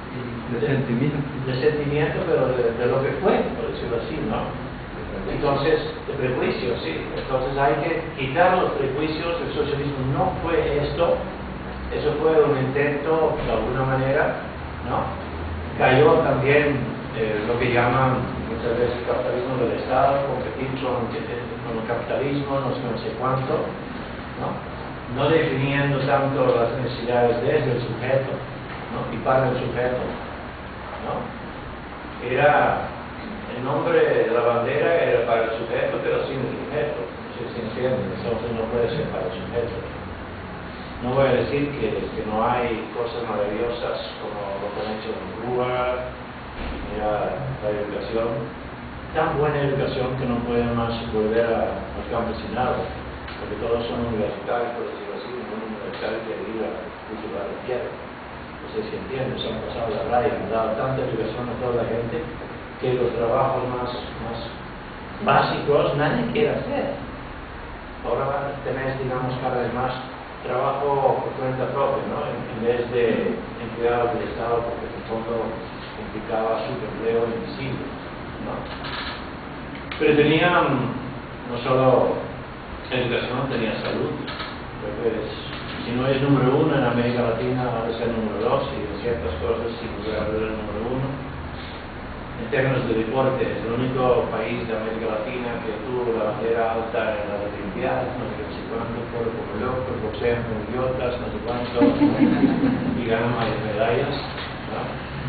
Speaker 1: de sentimiento, pero de lo que fue, por decirlo así, ¿no? Entonces, de prejuicios, sí. Entonces hay que quitar los prejuicios. El socialismo no fue esto. Eso fue un intento, de alguna manera, ¿no? Cayó también lo que llaman muchas veces capitalismo del Estado, competir con el capitalismo, no sé cuánto, no definiendo tanto las necesidades desde el sujeto, ¿no? Y para el sujeto, ¿no? Era el nombre de la bandera, era para el sujeto, pero sin el sujeto. No sé si entienden, entonces no puede ser para el sujeto. No voy a decir que no hay cosas maravillosas como lo que han hecho en Cuba, mira, la educación, tan buena educación que no pueden más volver al campesinado, porque todos son universitarios, por decirlo así, un universitario que vive a cultivar la tierra. No sé si entienden, se han pasado la raya, han dado tanta educación a toda la gente que los trabajos más básicos nadie quiere hacer. Ahora tenés, digamos, cada vez más trabajo por cuenta propia, ¿no? En vez de empleados del Estado, porque en el fondo implicaba subempleo invisible, ¿no? Pero tenían no solo educación, tenía salud. Pues, si no es número uno en América Latina, va a ser número dos, y en ciertas cosas sin lugar a dudas el número uno. En términos de deporte, es el único país de América Latina que tuvo la bandera alta en las Olimpiadas, no sé cuánto, corre como loco, boxean como idiotas, no sé cuánto, y ganan varias medallas, ¿no?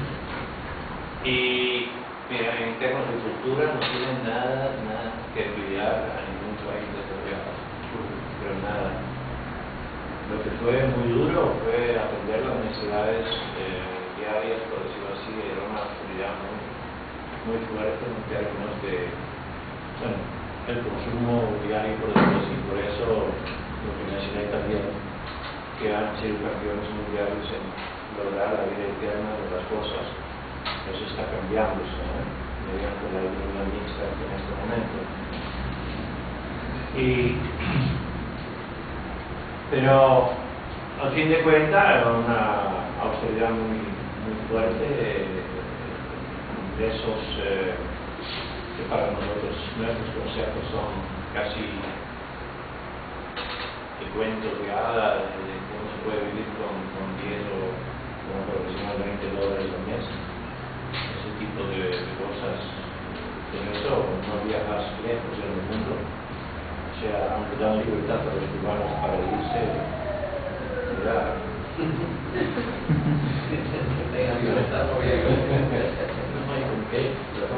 Speaker 1: Y mira, en términos de cultura no tienen nada que envidiar a ningún país desarrollado, pero nada. Lo que fue muy duro fue atender las necesidades diarias, por decirlo así. Era una actividad muy fuerte en términos de, bueno, el consumo diario, por decirlo así. Por eso lo que mencioné también, que han sido campeones mundiales en lograr la vida eterna de las cosas. Eso está cambiando, ¿no? Mediante la economía mixta en este momento. Pero al fin de cuentas era una austeridad muy fuerte, ingresos que para nosotros, nuestros conceptos son casi de cuentos de hadas, de cómo se puede vivir con 10 o como profesional $20 al mes. Ese tipo de cosas. Por eso no viajas lejos en el mundo. O sea, aunque dan libertad a los cubanos para irse, mira.
Speaker 2: Tengan libertad, no hay
Speaker 1: con qué.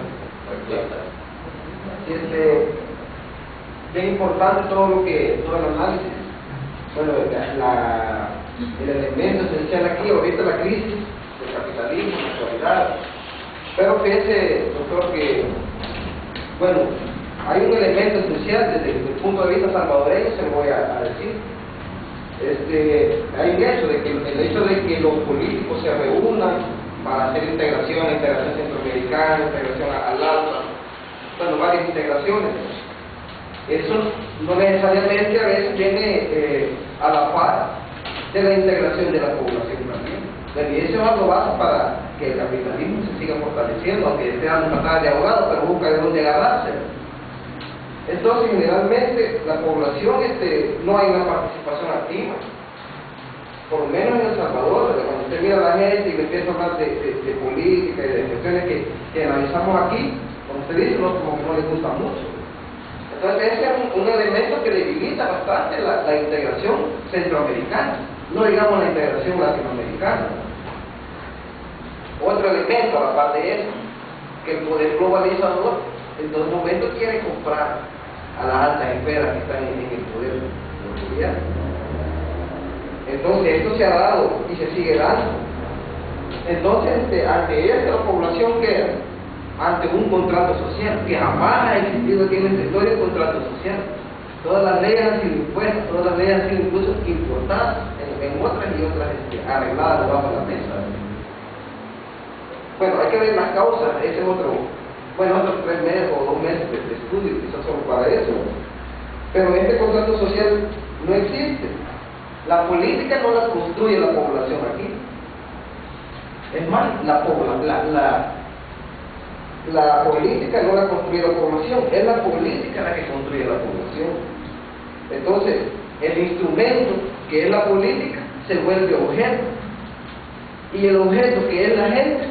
Speaker 5: Bien importante todo el análisis. Bueno, el elemento esencial aquí, ahorita la crisis del capitalismo, la actualidad. Pero fíjense, doctor, que, bueno, hay un elemento esencial desde el punto de vista salvadoreño, se lo voy a decir. Hay un hecho el hecho de que los políticos se reúnan para hacer integración centroamericana, integración al alta, bueno, varias integraciones. Eso no necesariamente a veces viene a la par de la integración de la población también. Y eso es algo básico para que el capitalismo se siga fortaleciendo, aunque esté dando patadas de ahogado, pero busca de dónde agarrarse. Entonces, generalmente, la población no hay una participación activa. Por lo menos en El Salvador, cuando usted mira a la gente y le empieza a hablar de política y de cuestiones que analizamos aquí, como usted dice, como que no les gusta mucho. Entonces, ese es un elemento que debilita bastante la integración centroamericana, no digamos la integración latinoamericana. Otro elemento, a la par de eso, que el poder globalizador en todo momento quiere comprar a las altas esferas que están en el poder del gobierno. Entonces, esto se ha dado y se sigue dando. Entonces, ante esto, la población queda ante un contrato social que jamás ha existido aquí en esta historia, un contrato social. Todas las leyes han sido impuestas, todas las leyes han sido incluso importadas en otras y otras arregladas debajo de la mesa. Bueno, hay que ver las causas, ese es otros 3 meses o 2 meses de estudio, quizás solo para eso. Pero este contrato social no existe. La política no la construye la población aquí. Es más, la política no la construye la población, es la política la que construye la población. Entonces, el instrumento que es la política se vuelve objeto, y el objeto que es la gente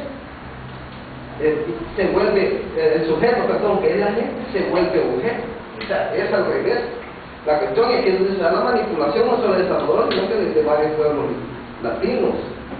Speaker 5: se vuelve, el sujeto, perdón, que es la gente, se vuelve objeto. O sea, es al revés. La cuestión es que se da la manipulación no solo de Salvador, sino que de varios pueblos latinos.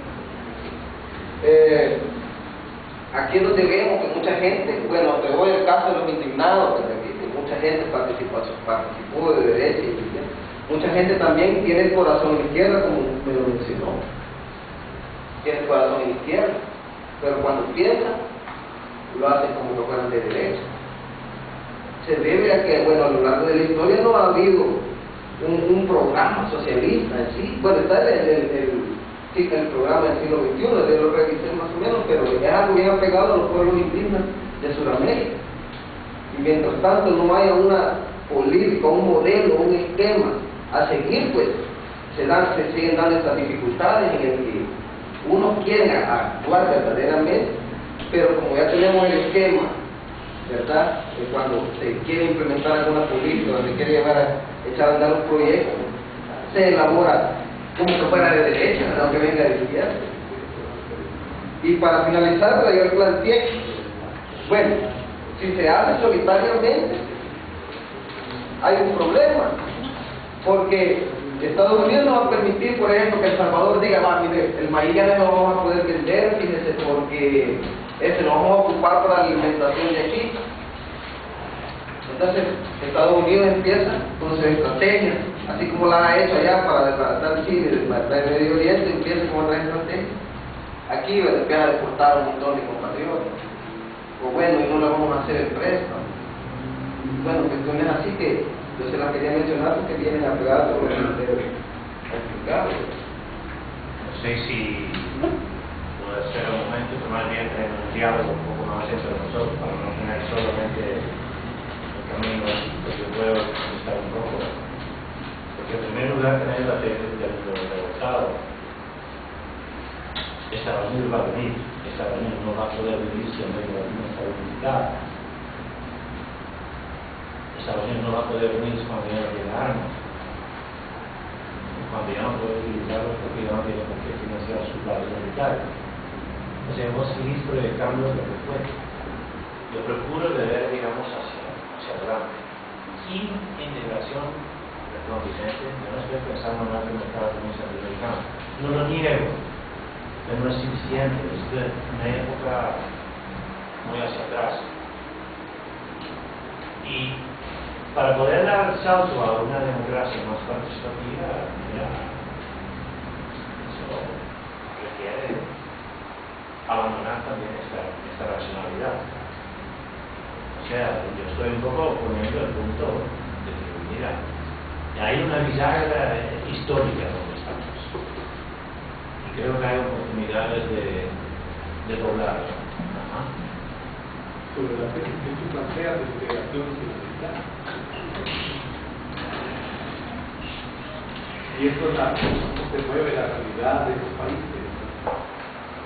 Speaker 5: Aquí es donde vemos que mucha gente, bueno, te voy al caso de los indignados, que mucha gente participó de derecha y de izquierda. Mucha gente también tiene el corazón izquierdo, como me lo mencionó. Tiene el corazón izquierdo, pero cuando piensa, lo hacen como que fueran de derecha. Se debe a que, bueno, a lo largo de la historia no ha habido un programa socialista en sí. Bueno, está el programa del siglo XXI, de lo revisé más o menos, pero es algo bien apegado a los pueblos indígenas de Sudamérica. Y mientras tanto no haya una política, un modelo, un esquema a seguir, pues se siguen dando estas dificultades en el que unos quieren actuar verdaderamente, pero como ya tenemos el esquema, ¿verdad? Cuando se quiere implementar alguna política, se quiere echar a andar un proyecto, se elabora como que fuera de derecha, aunque venga de izquierda. Y para finalizar, yo planteé, bueno, si se hace solitariamente, hay un problema, porque Estados Unidos no va a permitir, por ejemplo, que El Salvador diga, mire, el maíz ya no lo vamos a poder vender, fíjese, porque lo vamos a ocupar para la alimentación de aquí. Entonces, Estados Unidos empieza con sus estrategias, así como la ha hecho allá para desbaratar Chile, desbaratar el Medio Oriente, empieza con otras estrategias. Aquí empieza a deportar a un montón de compatriotas. O bueno, y no le vamos a hacer el préstamo. Bueno, cuestiones así que yo se las quería mencionar porque vienen a pegar todo lo que ustedes explicaron.
Speaker 1: No sé si puede ser un momento que más bien tener un diálogo un poco más entre nosotros para no tener solamente el camino que puedo contestar un poco. Porque en primer lugar tener la teoría del Estado. Estados Unidos va a venir, Estados Unidos no va a poder vivir si en medio de una estabilidad. Estados Unidos no va a poder venir cuando ya no tiene armas, cuando ya no puede utilizarlos porque ya no tiene por qué financiar sus planes militares. O sea, hemos seguido proyectando lo que fue. Yo procuro de ver, digamos, hacia adelante. Sin integración, perdón, Vicente, yo no estoy pensando en el mercado centroamericano. No lo niego, pero no es suficiente. Es de una época muy hacia atrás. Y para poder dar el salto a una democracia más participativa, eso requiere abandonar también esta racionalidad. O sea, yo estoy un poco poniendo el punto de que, mira, hay una bisagra histórica donde estamos. Y creo que hay oportunidades de doblarlo.
Speaker 4: Sobre la tesis que tú planteas de integración ciudadana. Y esto se mueve la realidad de los países.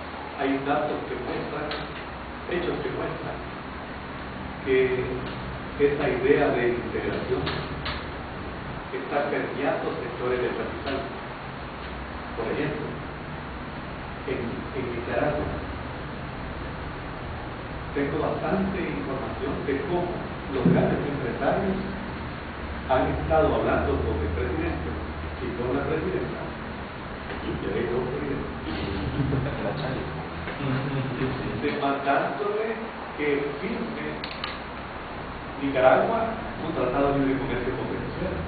Speaker 4: Hay datos que muestran, hechos que muestran que esa idea de integración está permeando sectores del capital. Por ejemplo, en Nicaragua tengo bastante información de cómo los grandes empresarios han estado hablando con el presidente y con la presidenta, demandándole que firme Nicaragua un tratado de libre comercio con Venezuela.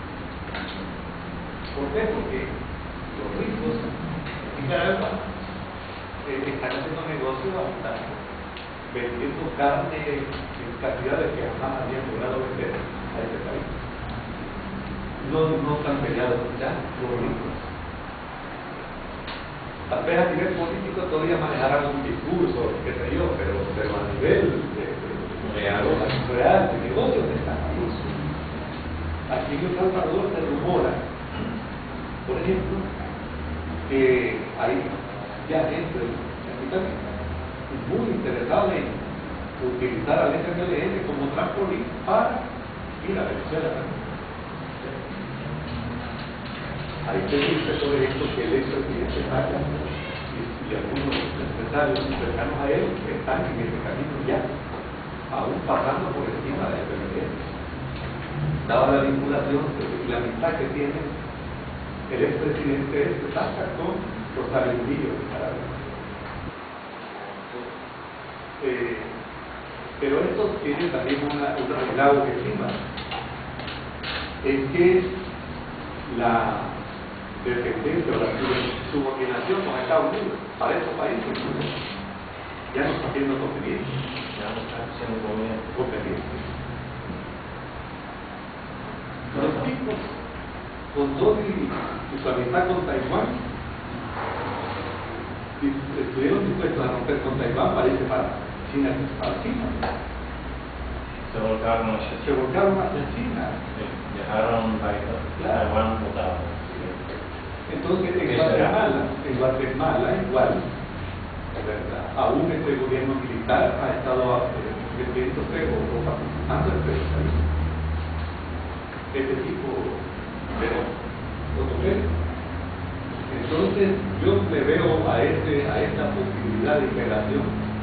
Speaker 4: ¿Por qué? Porque los ricos en Nicaragua están haciendo negocios abundantes, vendiendo carne en cantidades que jamás habían logrado vender a este país. No están peleados ya los ricos. Tal vez a nivel político todavía manejarán un discurso, qué sé yo, pero a nivel real de negocios están ahí. Aquí en El Salvador se rumora, por ejemplo, que hay ya gente muy interesada en utilizar al FMLN como trampolín para ir a Venezuela también. Hay que dice sobre esto que el expresidente Maya y algunos empresarios cercanos a él están en ese camino ya, aún pasando por encima del FMLN. Dada la vinculación y la amistad que tiene el expresidente Saca con Rosario Murillo de Nicaragua. Pero esto tiene también un agravio encima, es que la dependencia o la subordinación con Estados Unidos para estos países ya no está siendo conveniente.
Speaker 1: Ya no está siendo conveniente.
Speaker 4: Los tipos, con todo y su amistad con Taiwán, estuvieron dispuestos a romper con Taiwán para irse para China.
Speaker 1: Se volcaron
Speaker 4: hacia China.
Speaker 1: Sí, dejaron Taiwán votado.
Speaker 4: Entonces en Guatemala igual, ¿verdad? Aún este gobierno militar ha estado metiéndose o participando en este tipo de documentos. Entonces yo me veo a esta posibilidad de integración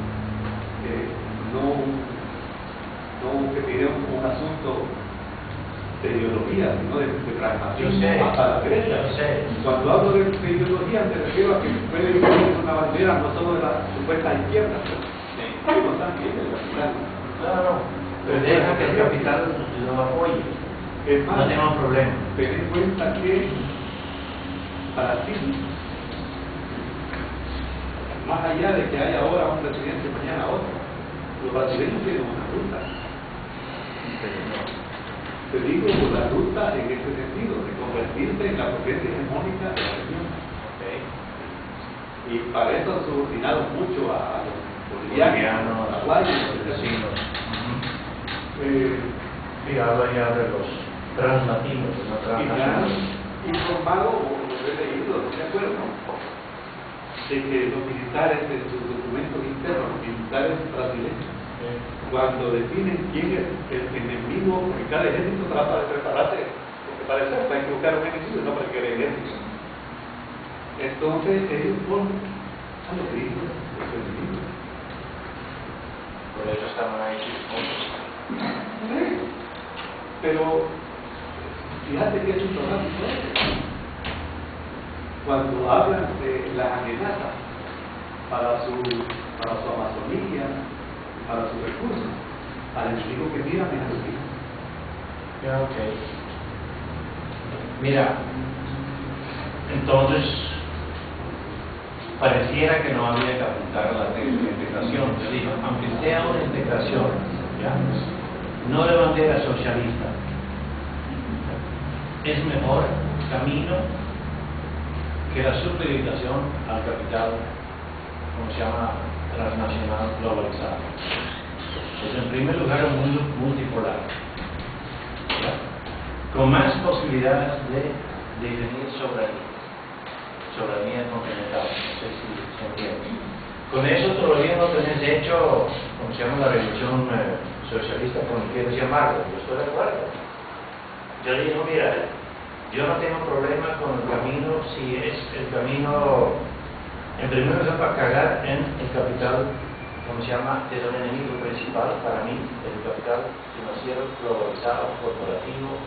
Speaker 4: no que tiene un asunto de ideología, sino de pragmatismo hasta la derecha. Cuando hablo de ideología me refiero a que puede existir una bandera no solo de la supuesta izquierda, sino también de la final.
Speaker 1: Claro, pero deja que el capital lo apoye.
Speaker 4: Es más,
Speaker 1: no tenemos problema.
Speaker 4: Ten en cuenta que Brasil, más allá de que haya ahora un presidente y mañana otro, los brasileños tienen una ruta. Te digo la ruta en ese sentido, de convertirse en la potencia hegemónica de la región. Y para eso han subordinado mucho a los bolivianos, paraguayos,
Speaker 1: vecinos. Sí, habla ya de los translatinos, no transnacionales.
Speaker 4: Y formado, o lo he leído, no me acuerdo, de que los militares en sus documentos internos, los militares brasileños, cuando definen quién es el enemigo, porque cada ejército trata de prepararse, porque parece para invocar un enemigo, no para que el ejército. Entonces ellos ponen a los gringos, los enemigos.
Speaker 1: Por eso estaban ahí.
Speaker 4: Pero fíjate que es un programa cuando hablan de las amenazas para su Amazonía, para sus recursos, al enemigo que mira me hace.
Speaker 1: Ya, ok. Mira, entonces pareciera que no había que apuntar a la integración. Yo digo, aunque sea una integración, ¿ya? No de bandera socialista, es mejor camino que la supeditación al capital, como se llama, transnacional globalizado. Es en primer lugar un mundo multipolar, ¿ya? Con más posibilidades de definir soberanía continental. No sé si se entiende. Con eso todavía no tenés hecho, como se llama, la revolución socialista como quieres llamarlo, yo estoy de acuerdo. Yo digo, mira, yo no tengo problema con el camino si es el camino, en primer lugar, para cagar en el capital, como se llama, es el enemigo principal para mí, el capital financiero globalizado, corporativo.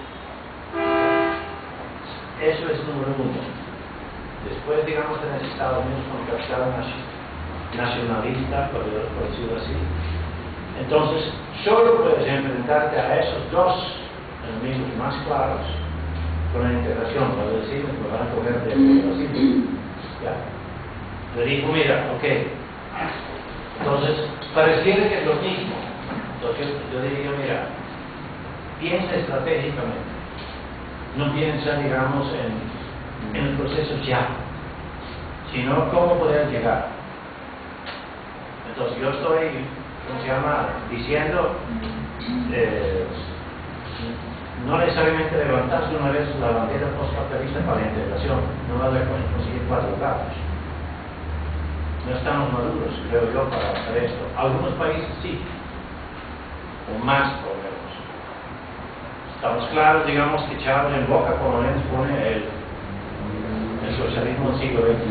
Speaker 1: Eso es número uno. Después, digamos, tenés Estados Unidos con capital nacionalista, por decirlo así. Entonces, solo puedes enfrentarte a esos dos enemigos más claros con la integración. Puedo decir, me van a coger de Brasil. Ya. Le digo, mira, ok. Entonces, pareciera que es lo mismo. Entonces, yo diría, mira, piensa estratégicamente. No piensa, digamos, en el proceso ya, sino cómo poder llegar. Entonces, yo estoy, ¿cómo se llama?, diciendo, no necesariamente levantarse una vez la bandera postcapitalista para la integración, no va a conseguir 4 grados. No estamos maduros, creo yo, para hacer esto. Algunos países sí, o más por lo menos. Estamos claros, digamos, que Chávez en boca por lo menos pone el socialismo del siglo XXI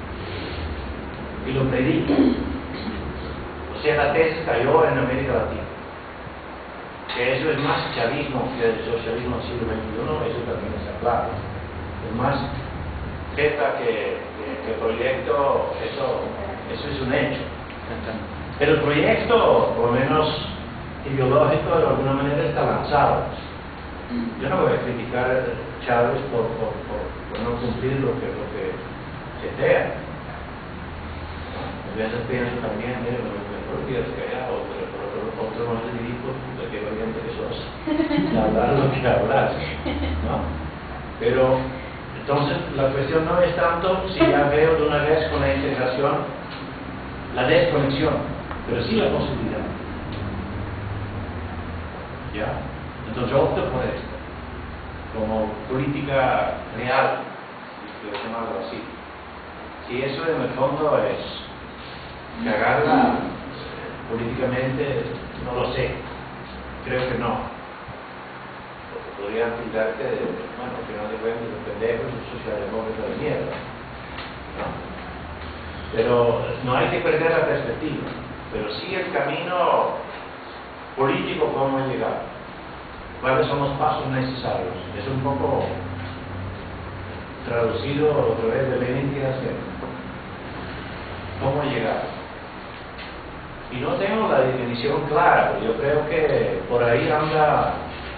Speaker 1: y lo predica. O sea, la tesis cayó en América Latina. Que eso es más chavismo que el socialismo del siglo XXI, eso también está claro. Es más jeta que proyecto, eso es un hecho. Pero el proyecto, por lo menos ideológico, de alguna manera está lanzado. Yo no voy a criticar a Chávez por no cumplir lo que se vea. A veces pienso también, mire, mejor que callado, pero por otro modo le digo, puta, qué valiente que sos, de hablar lo que hablas, ¿no? Pero, entonces, la cuestión no es tanto si ya veo de una vez con la integración la desconexión, pero sí la posibilidad. ¿Ya? Entonces yo opto por esto, como política real, si quiero llamarlo así. Si eso en el fondo es cagarla políticamente, no lo sé, creo que no. Porque podrían tildarte de, bueno, al final de cuentas, los pendejos, los socialdemócratas de mierda, ¿no? Pero no hay que perder la perspectiva, pero sí el camino político, cómo llegar, cuáles son los pasos necesarios. Es un poco traducido otra vez de Lenin que hacer. ¿Cómo llegar? Y no tengo la definición clara, pero yo creo que por ahí anda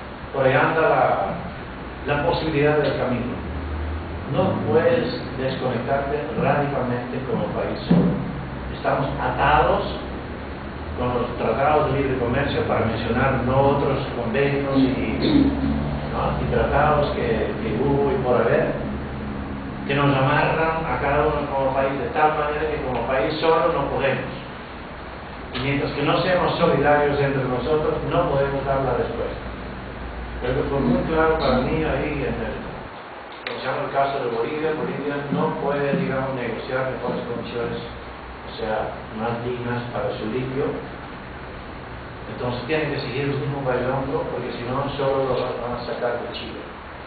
Speaker 1: la posibilidad del camino. No puedes desconectarte radicalmente como país solo. Estamos atados con los tratados de libre comercio, para mencionar no otros convenios y tratados que hubo y por haber, que nos amarran a cada uno como país de tal manera que como país solo no podemos. Y mientras que no seamos solidarios entre nosotros, no podemos dar la respuesta. Creo que fue muy claro para mí ahí en como se llama el caso de Bolivia. Bolivia no puede, digamos, negociar mejores condiciones, o sea, más dignas para su litio. Entonces tienen que seguir el mismo bailando, porque si no, solo lo van a sacar de Chile.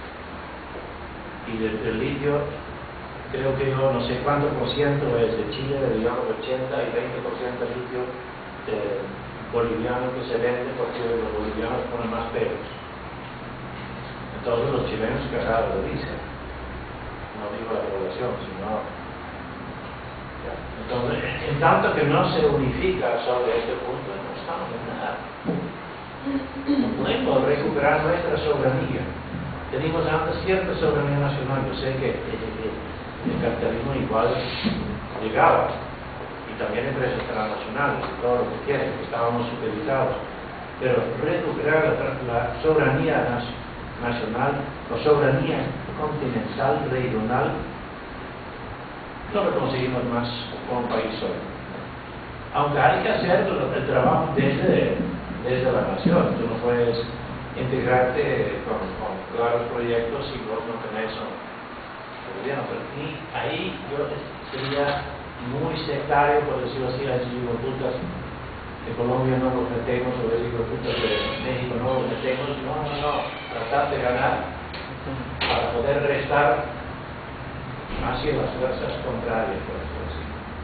Speaker 1: Y del litio, creo que yo no sé cuánto por ciento es de Chile, digamos 80 y 20% de litio boliviano que se vende, porque los bolivianos ponen más pelos. Entonces los chilenos cagados lo dicen. No digo la población, sino... Ya. Entonces, en tanto que no se unifica sobre este punto, no estamos en nada. No podemos recuperar nuestra soberanía. Teníamos antes cierta soberanía nacional. Yo sé que el capitalismo igual llegaba, y también empresas transnacionales y todo lo que quieran, que estábamos supeditados. Pero recuperar la soberanía nacional o soberanía continental, regional, no lo conseguimos más con un país solo. Aunque hay que hacer el trabajo desde la nación. Tú no puedes integrarte con claros proyectos si vos no tenés gobierno. Pero ahí yo sería muy sectario, por decirlo así, a esos putas, de Colombia no los metemos, o de México no los metemos. No, tratar de ganar para poder restar hacia las fuerzas contrarias, por decirlo así.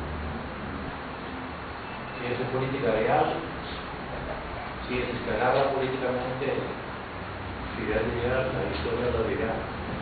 Speaker 1: Si es de política real, si es escalada políticamente, Fidel dirá, la historia lo dirá.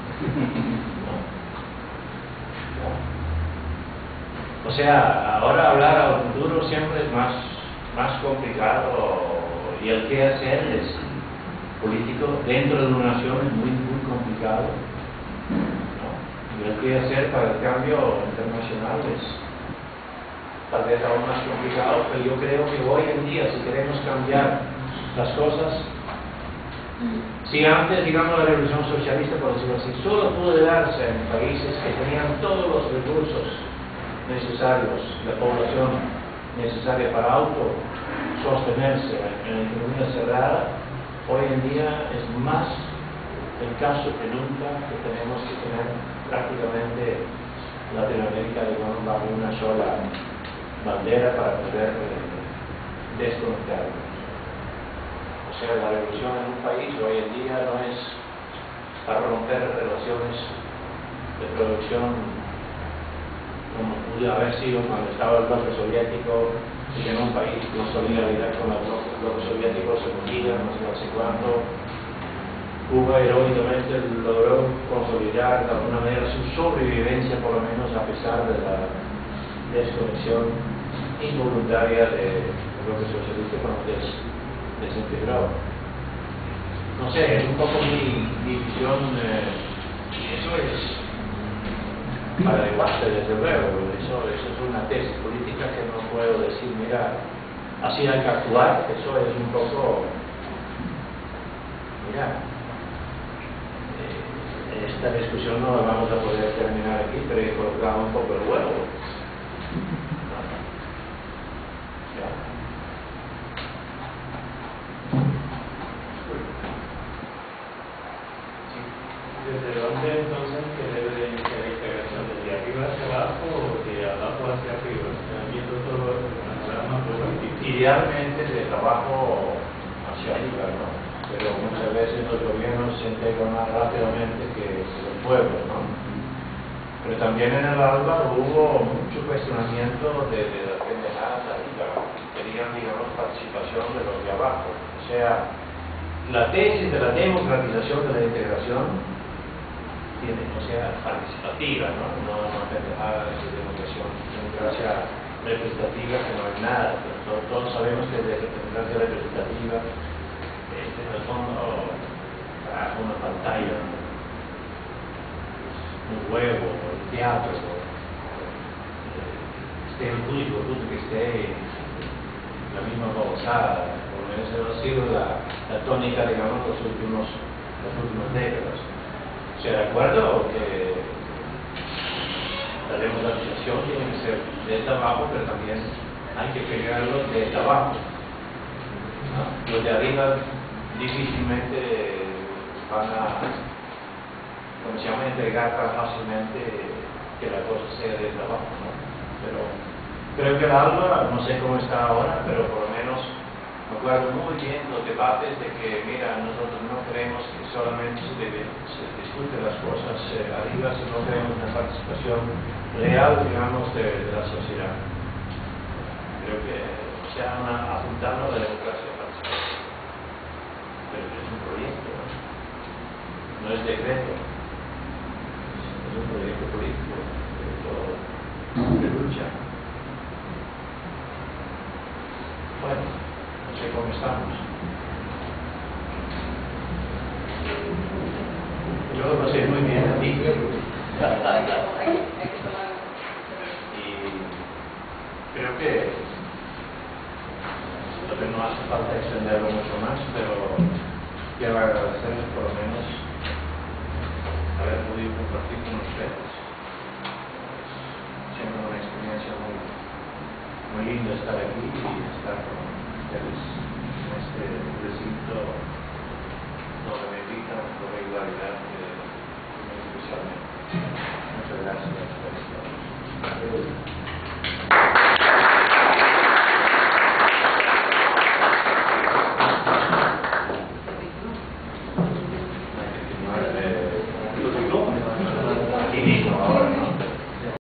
Speaker 1: ¿No? O sea, ahora hablar al futuro siempre es más complicado, y el que hacer es político dentro de una nación es muy complicado, ¿no? Y el que hacer para el cambio internacional es tal vez aún más complicado, pero yo creo que hoy en día, si queremos cambiar las cosas, si antes, digamos, la revolución socialista, por decirlo así, solo pudo darse en países que tenían todos los recursos necesarios, la población necesaria para autosostenerse en la economía cerrada, hoy en día es más el caso que nunca que tenemos que tener prácticamente Latinoamérica, digamos, bajo una sola bandera para poder desconectarnos. O sea, la revolución en un país hoy en día no es para romper relaciones de producción como pudo haber sido cuando estaba el bloque soviético, y que en un país con solidaridad con el bloque soviético se moría, no sé cuánto. Cuba heroicamente logró consolidar de alguna manera su sobrevivencia, por lo menos a pesar de la desconexión involuntaria del bloque socialista cuando desintegró. No sé, es un poco mi visión, eso es para debate, desde luego, eso es una tesis política que no puedo decir, mira, así hay que actuar, eso es un poco, mira, esta discusión no la vamos a poder terminar aquí, pero he colocado un poco el huevo. ¿Desde dónde entonces que debe de iniciar la integración? ¿Desde arriba hacia abajo o de abajo hacia arriba? Viendo todo el panorama global. Idealmente de abajo hacia arriba, ¿no? Pero muchas veces los gobiernos se integran más rápidamente que los pueblos, ¿no? Pero también en el ALBA hubo mucho cuestionamiento de las pendejadas de arriba, querían, digamos, participación de los de abajo. O sea, la tesis de la democratización de la integración tiene, o sea, participativa, ¿no? No pendejadas de democracia representativa, que no es nada. Todos sabemos que de democracia representativa en el fondo trajo una pantalla, un huevo, el teatro, esté en público, que esté la misma babosada, por lo menos ha sido la tónica, digamos, las últimas décadas. O sea, de acuerdo que la democratización tiene que ser desde abajo, pero también hay que pegarlo desde abajo, ¿no? Los de arriba difícilmente van a, como se llama, entregar tan fácilmente que la cosa sea desde abajo, ¿no? Pero creo que el ALBA, no sé cómo está ahora, pero por lo menos me acuerdo muy bien los debates de que, mira, nosotros no creemos que solamente se discuten las cosas arriba, sino queremos una participación real, digamos, de la sociedad. Creo que se han apuntado a la democracia participativa. Pero es un proyecto, no es decreto, es un proyecto político de lucha. Bueno, no sé cómo estamos. Yo lo sé muy bien a ti. Y creo que no hace falta extenderlo mucho más, pero quiero agradecerles por lo menos haber podido compartir con ustedes. Siempre una experiencia muy linda estar aquí y estar con ustedes en este recinto donde me invitan con regularidad, muy especialmente. Muchas gracias.